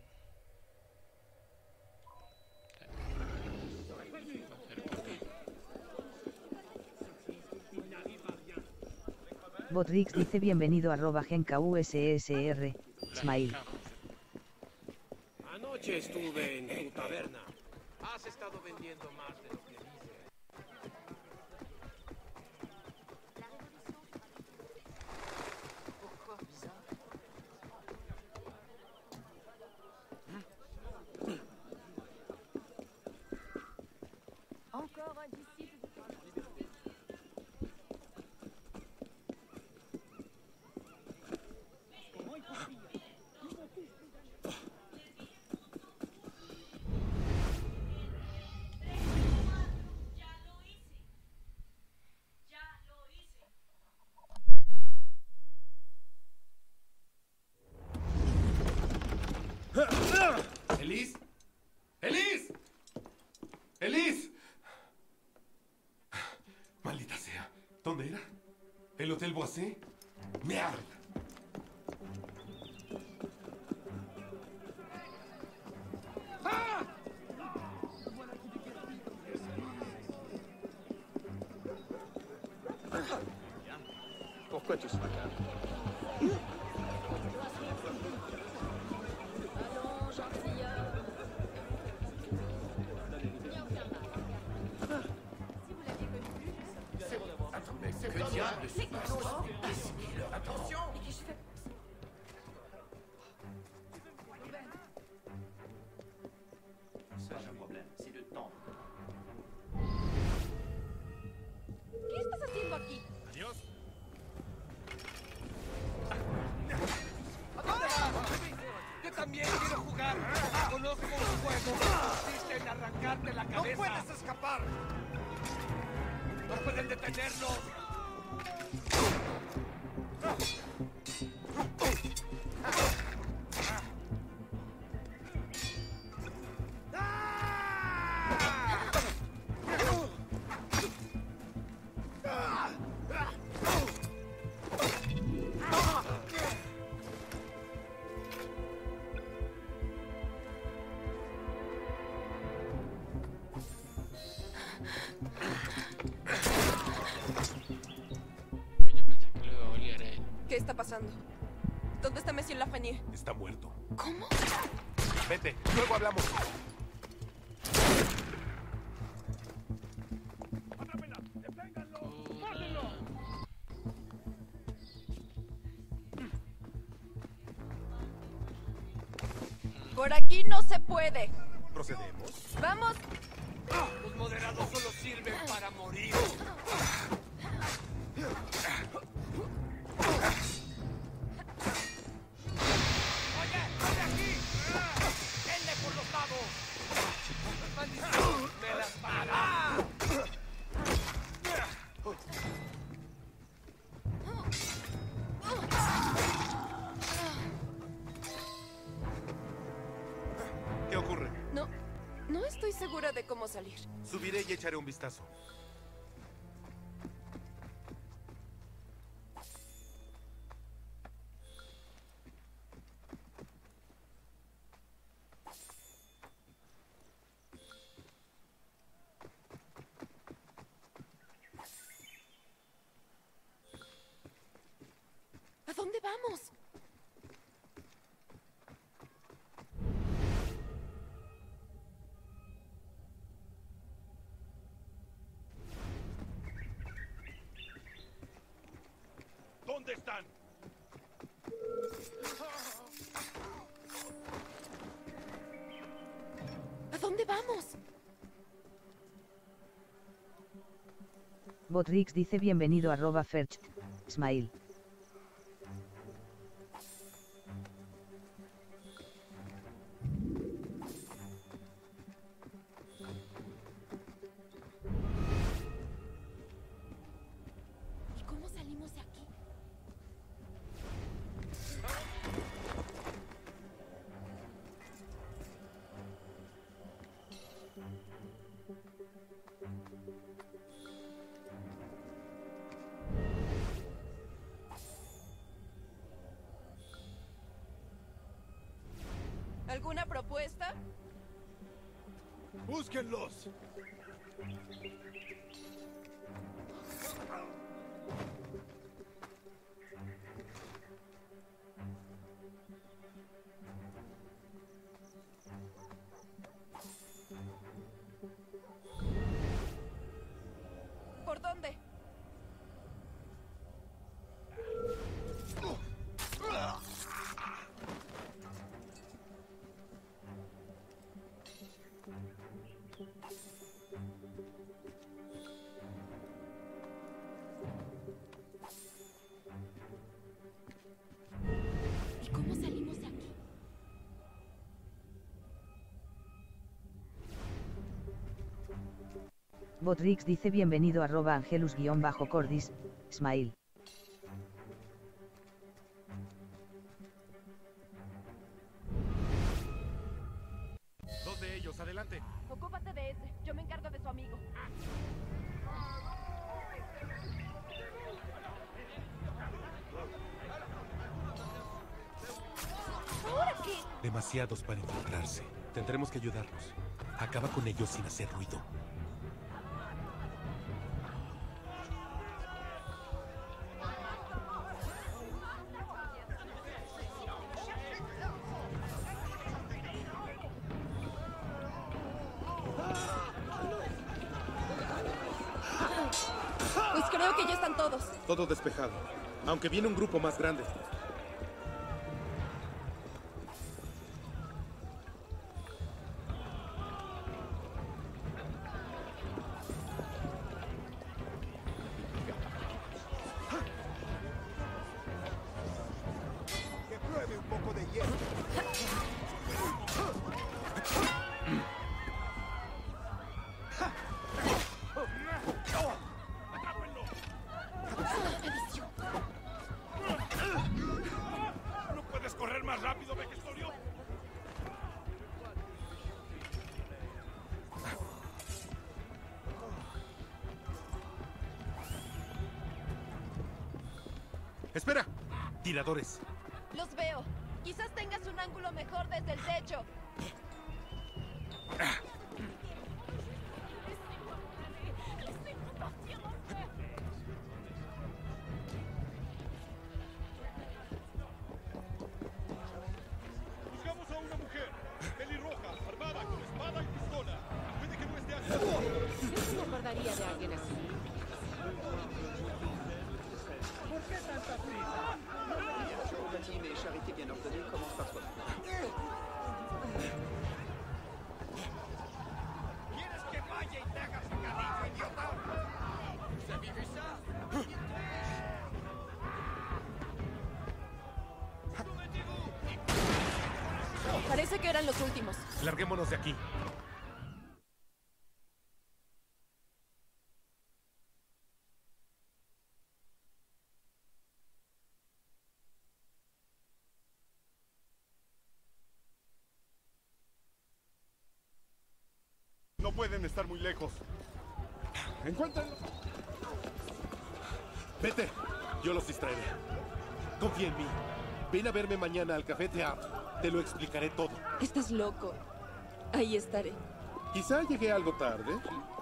Botrix dice bienvenido arroba genka ussr, smile. Anoche estuve en tu taberna. Has estado vendiendo más de lo que dices. Encore un disciple. ¿Elise? ¡Elise! ¡Elise! Maldita sea. ¿Dónde era? ¿El Hotel Boisé? ¡Mierda! Pourquoi tu seras là? Que diable se passe? Attention! Ça, j'ai un problème. C'est le temps. ¿Qué estás haciendo aquí? Adiós. ¿A dónde vas? Yo también quiero jugar. Conozco un juego que consiste en arrancarte la cabeza. ¡No puedes escapar! ¡No pueden detenernos! ¿Qué está pasando? ¿Dónde está Monsieur Lafreniere? Está muerto. ¿Cómo? Vete, luego hablamos. Por aquí no se puede. ¿Procedemos? ¡Vamos! Los moderados solo sirven para morir. ¿Qué ocurre? No, no estoy segura de cómo salir. Subiré y echaré un vistazo. ¿A dónde vamos? ¡Vamos! Botrix dice bienvenido arroba First Smile. ¿Y cómo salimos de aquí? ¿Alguna propuesta? ¡Búsquenlos! ¿Por dónde? ¿Y cómo salimos de aquí? Botrix dice bienvenido arroba Angelus-Cordis, Smile. Dos de ellos, adelante. Ocúpate de ese. Yo me encargo de su amigo. ¿Ahora qué? Demasiados para infiltrarse. Tendremos que ayudarlos. Acaba con ellos sin hacer ruido. Pues creo que ya están todos. Todo despejado. Aunque viene un grupo más grande. Que pruebe un poco de hielo. ¿No puedes correr más rápido, Vejestorio? ¡Espera! Tiradores. Los veo. Quizás tengas un ángulo mejor desde el techo. Buscamos a una mujer. Pelirroja, armada, con espada y pistola. Puede que no esté aquí. ¿Qué me acordaría de alguien así? ¿Por qué tanta prisa? ¿Quieres que vaya y te haga picadillo, idiota? ¿Se vive Parece que eran los últimos. Larguémonos de aquí. No pueden estar muy lejos. ¡Encuéntrenlos! Vete. Yo los distraeré. Confía en mí. Ven a verme mañana al Café Teatro. Te lo explicaré todo. Estás loco. Ahí estaré. Quizá llegué algo tarde.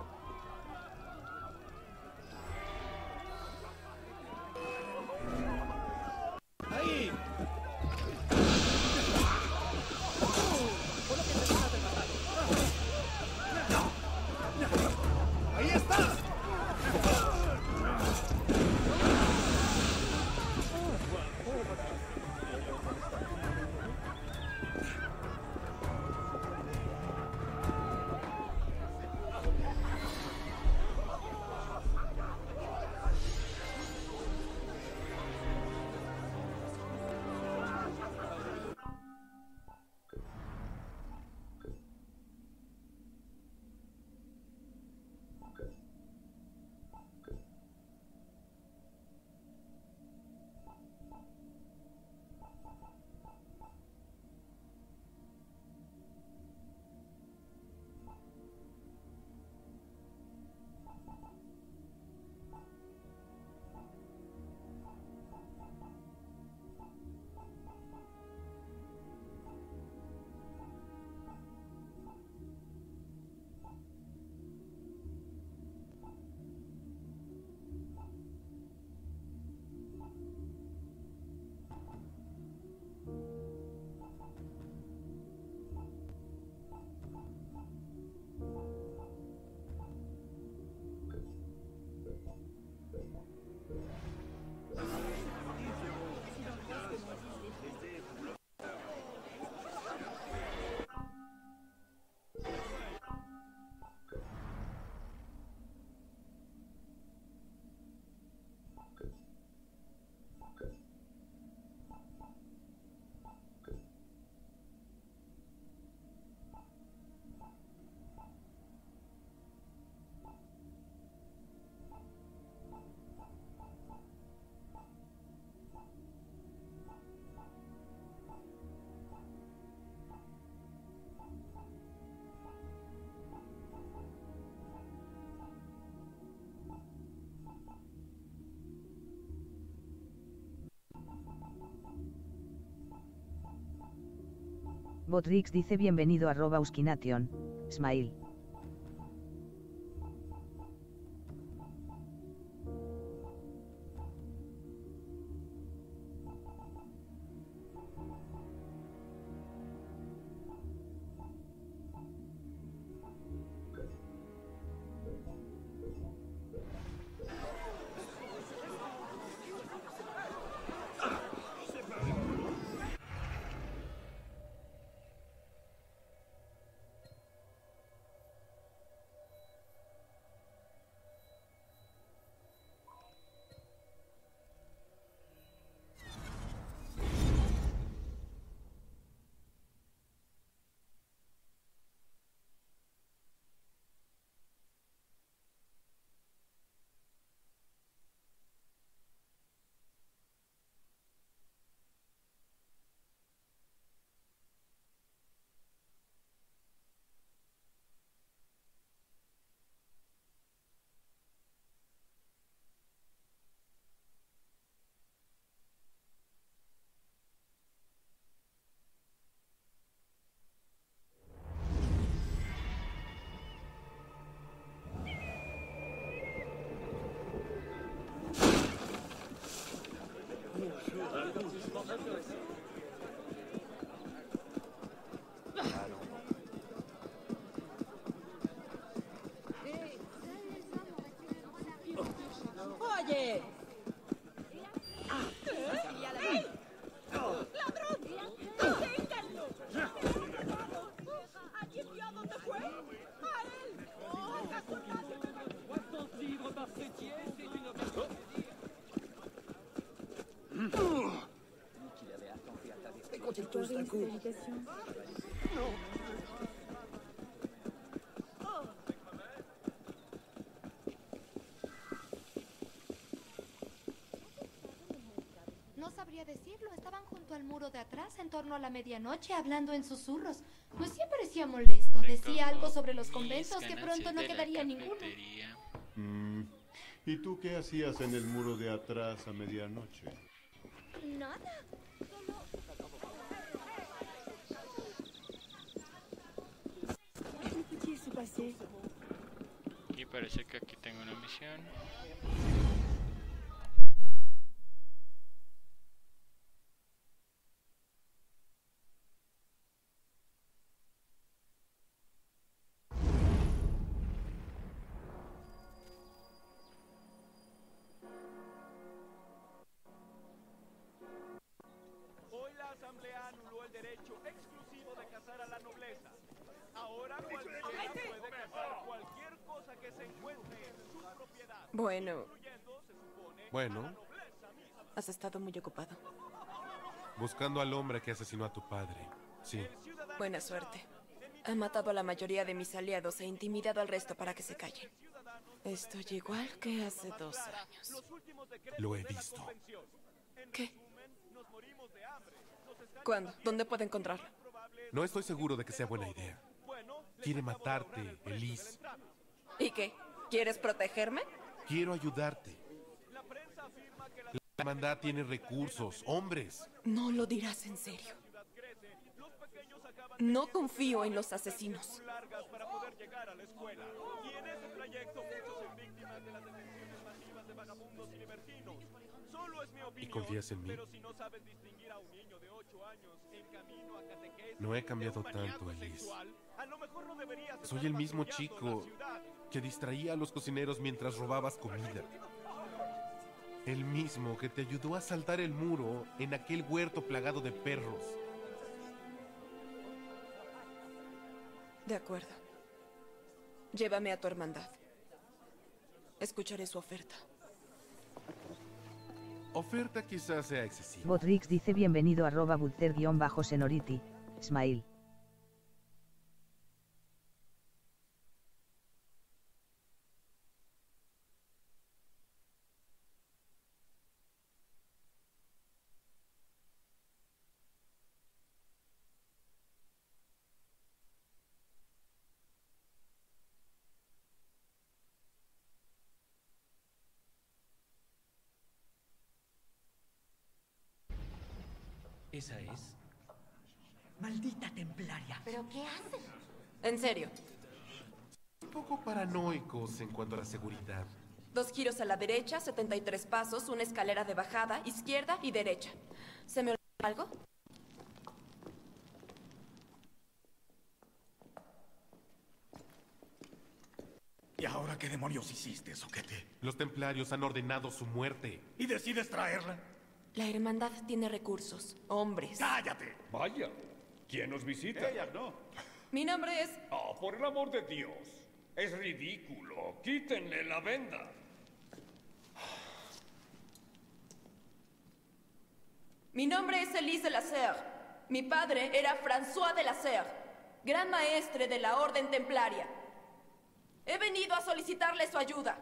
¡Ahí! ¡Ahí está! Botrix dice bienvenido arroba Uskination, Smile. Oye. ¡Ladrón! ¡Deténganlo! ¿Alguien vio dónde fue? ¡A él! ¡Oh, casualidad! ¿Cuántos libros Barcetier? C'est une occasion Écoutez-tous d'un coup. No sabría decirlo. Estaban junto al muro de atrás en torno a la medianoche hablando en susurros. Pues sí parecía molesto. Decía algo sobre los conventos que pronto no quedaría ninguno. Mm. ¿Y tú qué hacías en el muro de atrás a medianoche? Nada. Y parece que aquí tengo una misión. Hoy la Asamblea anuló el derecho exclusivo de cazar a la nobleza. Ahora cualquiera puede cazar cualquier cosa que se encuentre en su propiedad. Bueno. Bueno, Has estado muy ocupado. buscando al hombre que asesinó a tu padre. Sí. Buena suerte. Ha matado a la mayoría de mis aliados e intimidado al resto para que se callen. Estoy igual que hace dos años. Lo he visto. ¿Qué? ¿Cuándo? ¿Dónde puedo encontrarlo? No estoy seguro de que sea buena idea. Quiere matarte, Elise. ¿Y qué? ¿Quieres protegerme? Quiero ayudarte. La hermandad tiene recursos, hombres. No lo dirás en serio. No confío en los asesinos. Para poder llegar a la escuela. Y en ese trayecto muchos son víctimas de las detenciones masivas de vagabundos y libertinos. Solo es mi opinión. ¿Y confías en mí? Pero si no sabes distinguir a un niño de ocho años en camino a catequesis, No he cambiado de un maniaco tanto, Elise. sexual, a lo mejor no deberías Soy estar el mismo patrullando chico la ciudad. que distraía a los cocineros mientras robabas comida. El mismo que te ayudó a saltar el muro en aquel huerto plagado de perros. De acuerdo. Llévame a tu hermandad. Escucharé su oferta. Oferta quizás sea excesiva. Botrix dice bienvenido arroba Butzer-Senority, Smile. ¿Esa es? Maldita templaria. ¿Pero qué hacen? En serio. Un poco paranoicos en cuanto a la seguridad. Dos giros a la derecha, setenta y tres pasos, una escalera de bajada, izquierda y derecha. ¿Se me olvidó algo? ¿Y ahora qué demonios hiciste, soquete? Los templarios han ordenado su muerte. ¿Y decides traerla? La hermandad tiene recursos, hombres. ¡Cállate! Vaya, ¿quién nos visita? Ella no. Mi nombre es... Oh, por el amor de Dios. Es ridículo. Quítenle la venda. Mi nombre es Elise de la Serre. Mi padre era François de la Serre, gran maestre de la Orden Templaria. He venido a solicitarle su ayuda.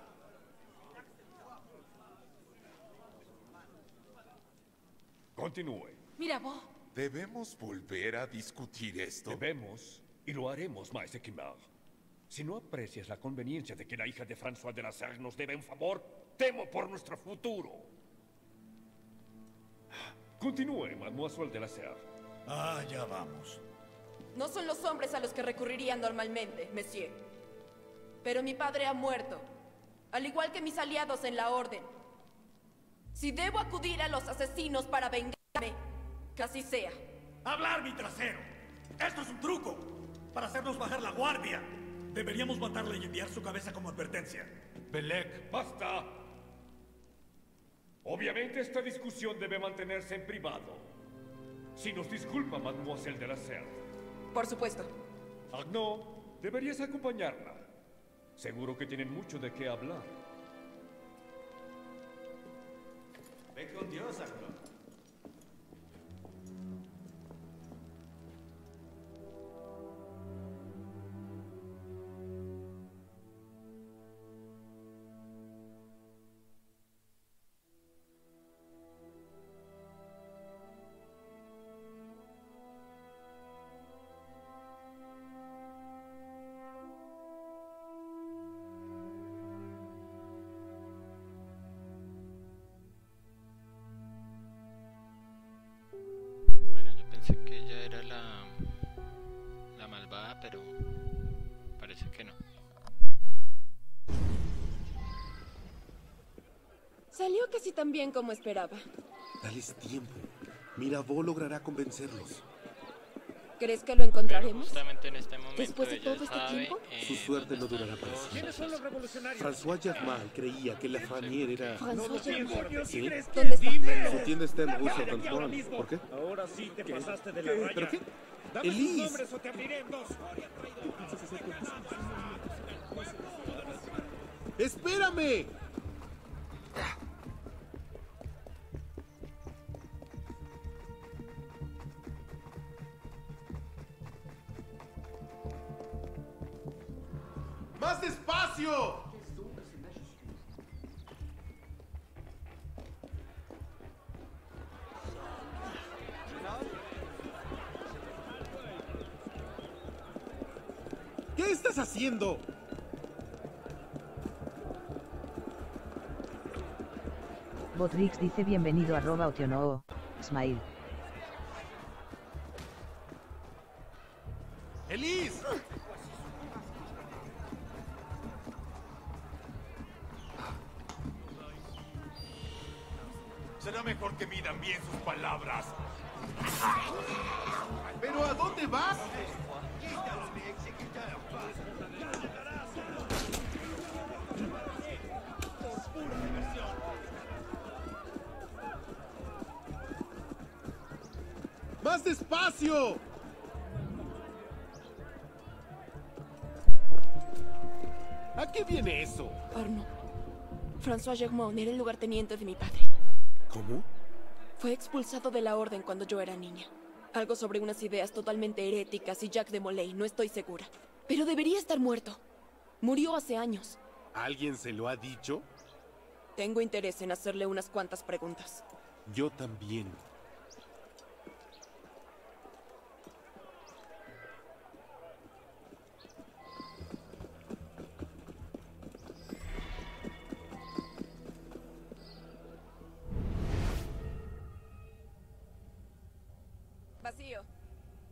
Continúe. Mira, vos. ¿Debemos volver a discutir esto? Debemos, y lo haremos, Maese Quimard. Si no aprecias la conveniencia de que la hija de François de la Serre nos debe un favor, temo por nuestro futuro. Continúe, Mademoiselle de la Serre. Ah, ya vamos. No son los hombres a los que recurriría normalmente, monsieur. Pero mi padre ha muerto, al igual que mis aliados en la Orden. Si debo acudir a los asesinos para vengarme, que así sea. ¡Hablar, mi trasero! ¡Esto es un truco! Para hacernos bajar la guardia. Deberíamos matarle y enviar su cabeza como advertencia. Belek, basta. Obviamente esta discusión debe mantenerse en privado. Si nos disculpa, Mademoiselle de la Serre. Por supuesto. Arnaud, deberías acompañarla. Seguro que tienen mucho de qué hablar. Ve con Dios, Arnaud. Pensé que ella era la, la malvada, pero parece que no. Salió casi tan bien como esperaba. Dales tiempo. Mirabó logrará convencerlos. ¿Crees que lo encontraremos? Justamente en este momento Después de ella todo este sabe, tiempo. eh, Su suerte no durará para siempre. ¿Quiénes son los revolucionarios? François Germain creía que la Franier era... François Germain. ¿Sí? ¿Dónde está? Su tienda está en Rue Saint-Antoine. ¿Por qué? Ahora sí te pasaste de la ¿Qué? raya. ¿Pero qué? Dame tus Elise. nombres o te abriré en dos. ¡Espérame! ¡Más despacio! ¿Qué estás haciendo? Botrix dice bienvenido arroba Otionoo, Smile. ¡Elise! Será mejor que midan bien sus palabras. ¿Pero a dónde vas? ¡Más despacio! ¿A qué viene eso? Arnaud. François Germain era el lugarteniente de mi padre. ¿Cómo? Fue expulsado de la orden cuando yo era niña. Algo sobre unas ideas totalmente heréticas y Jacques de Molay, no estoy segura. Pero debería estar muerto. Murió hace años. ¿Alguien se lo ha dicho? Tengo interés en hacerle unas cuantas preguntas. Yo también. Vacío.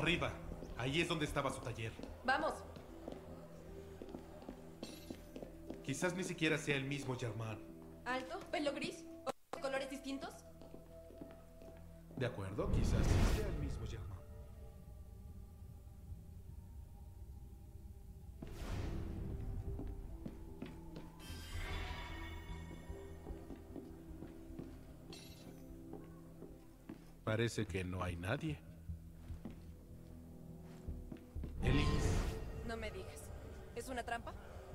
Arriba. Ahí es donde estaba su taller. Vamos. Quizás ni siquiera sea el mismo Germain. ¿Alto? ¿Pelo gris? ¿O colores distintos? De acuerdo, quizás sí sea el mismo Germain. Parece que no hay nadie. Elise. No me digas. ¿Es una trampa?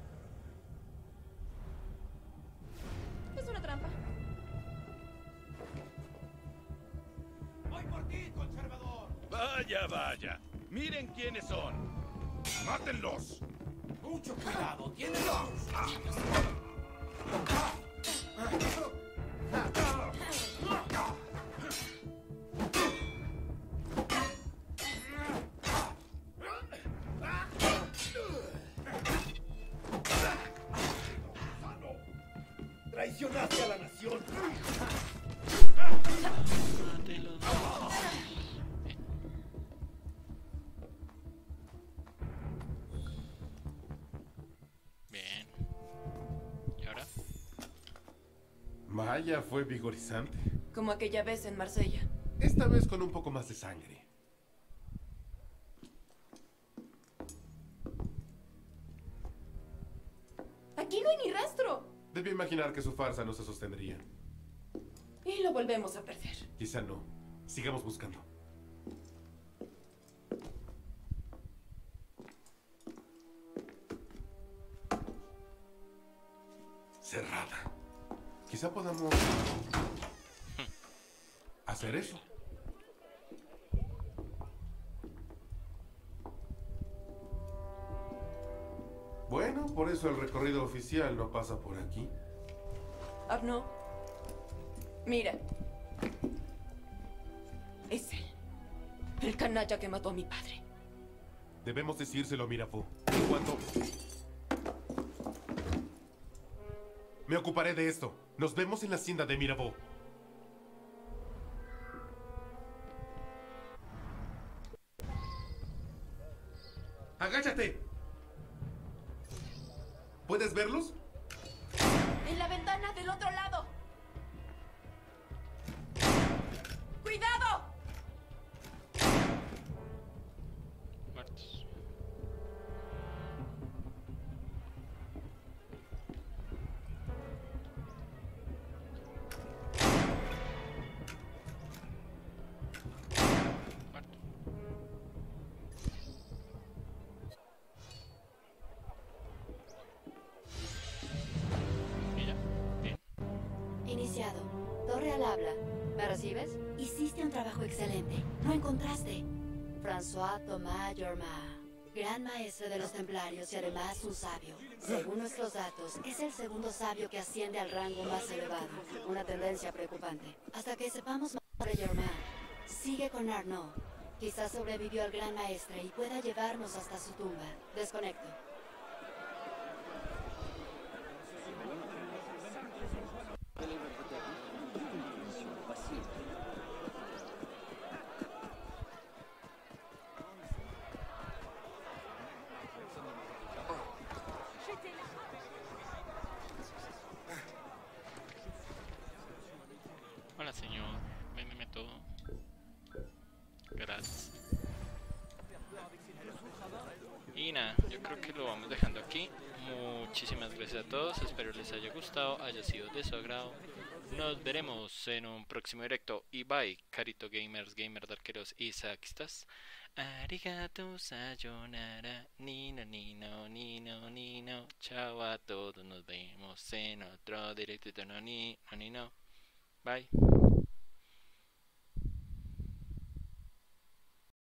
Es una trampa. ¡Voy por ti, conservador! Vaya, vaya. Miren quiénes son. ¡Mátenlos! Mucho cuidado, tienes dos. Traicionaste a la nación. Bien. ¿Y ahora? Vaya, fue vigorizante. Como aquella vez en Marsella. Esta vez con un poco más de sangre. Aquí no hay ni rastro. Debí imaginar que su farsa no se sostendría. Y lo volvemos a perder. Quizá no. Sigamos buscando. Cerrada. Quizá podamos hacer eso. Bueno, por eso el recorrido oficial no pasa por aquí. Arnaud. Mira. Es él. El canalla que mató a mi padre. Debemos decírselo a Mirabeau. En cuanto... Me ocuparé de esto. Nos vemos en la hacienda de Mirabeau. ¡Agáchate! ¿Puedes verlos? En la ventana del otro lado. ¡Cuidado! Muertos. Iniciado. Torre al habla. ¿Me recibes? Hiciste un trabajo excelente. Lo encontraste. François Thomas Jorma, gran maestre de los templarios y además un sabio. Según nuestros datos, es el segundo sabio que asciende al rango más elevado. Una tendencia preocupante. Hasta que sepamos más sobre Jorma, sigue con Arnaud. Quizás sobrevivió al gran maestre y pueda llevarnos hasta su tumba. Desconecto. Hola, señor. Véndeme todo. Gracias. Y nada, yo creo que lo vamos dejando aquí. Muchísimas gracias a todos. Espero les haya gustado, haya sido de su agrado. Nos veremos en un próximo directo. Y bye, carito gamers, gamer de arqueros y saquistas. Arigato sayonara, nino, nino, nino, nino. Chao a todos, nos vemos en otro directo. No, ni, no, ni, no. Bye.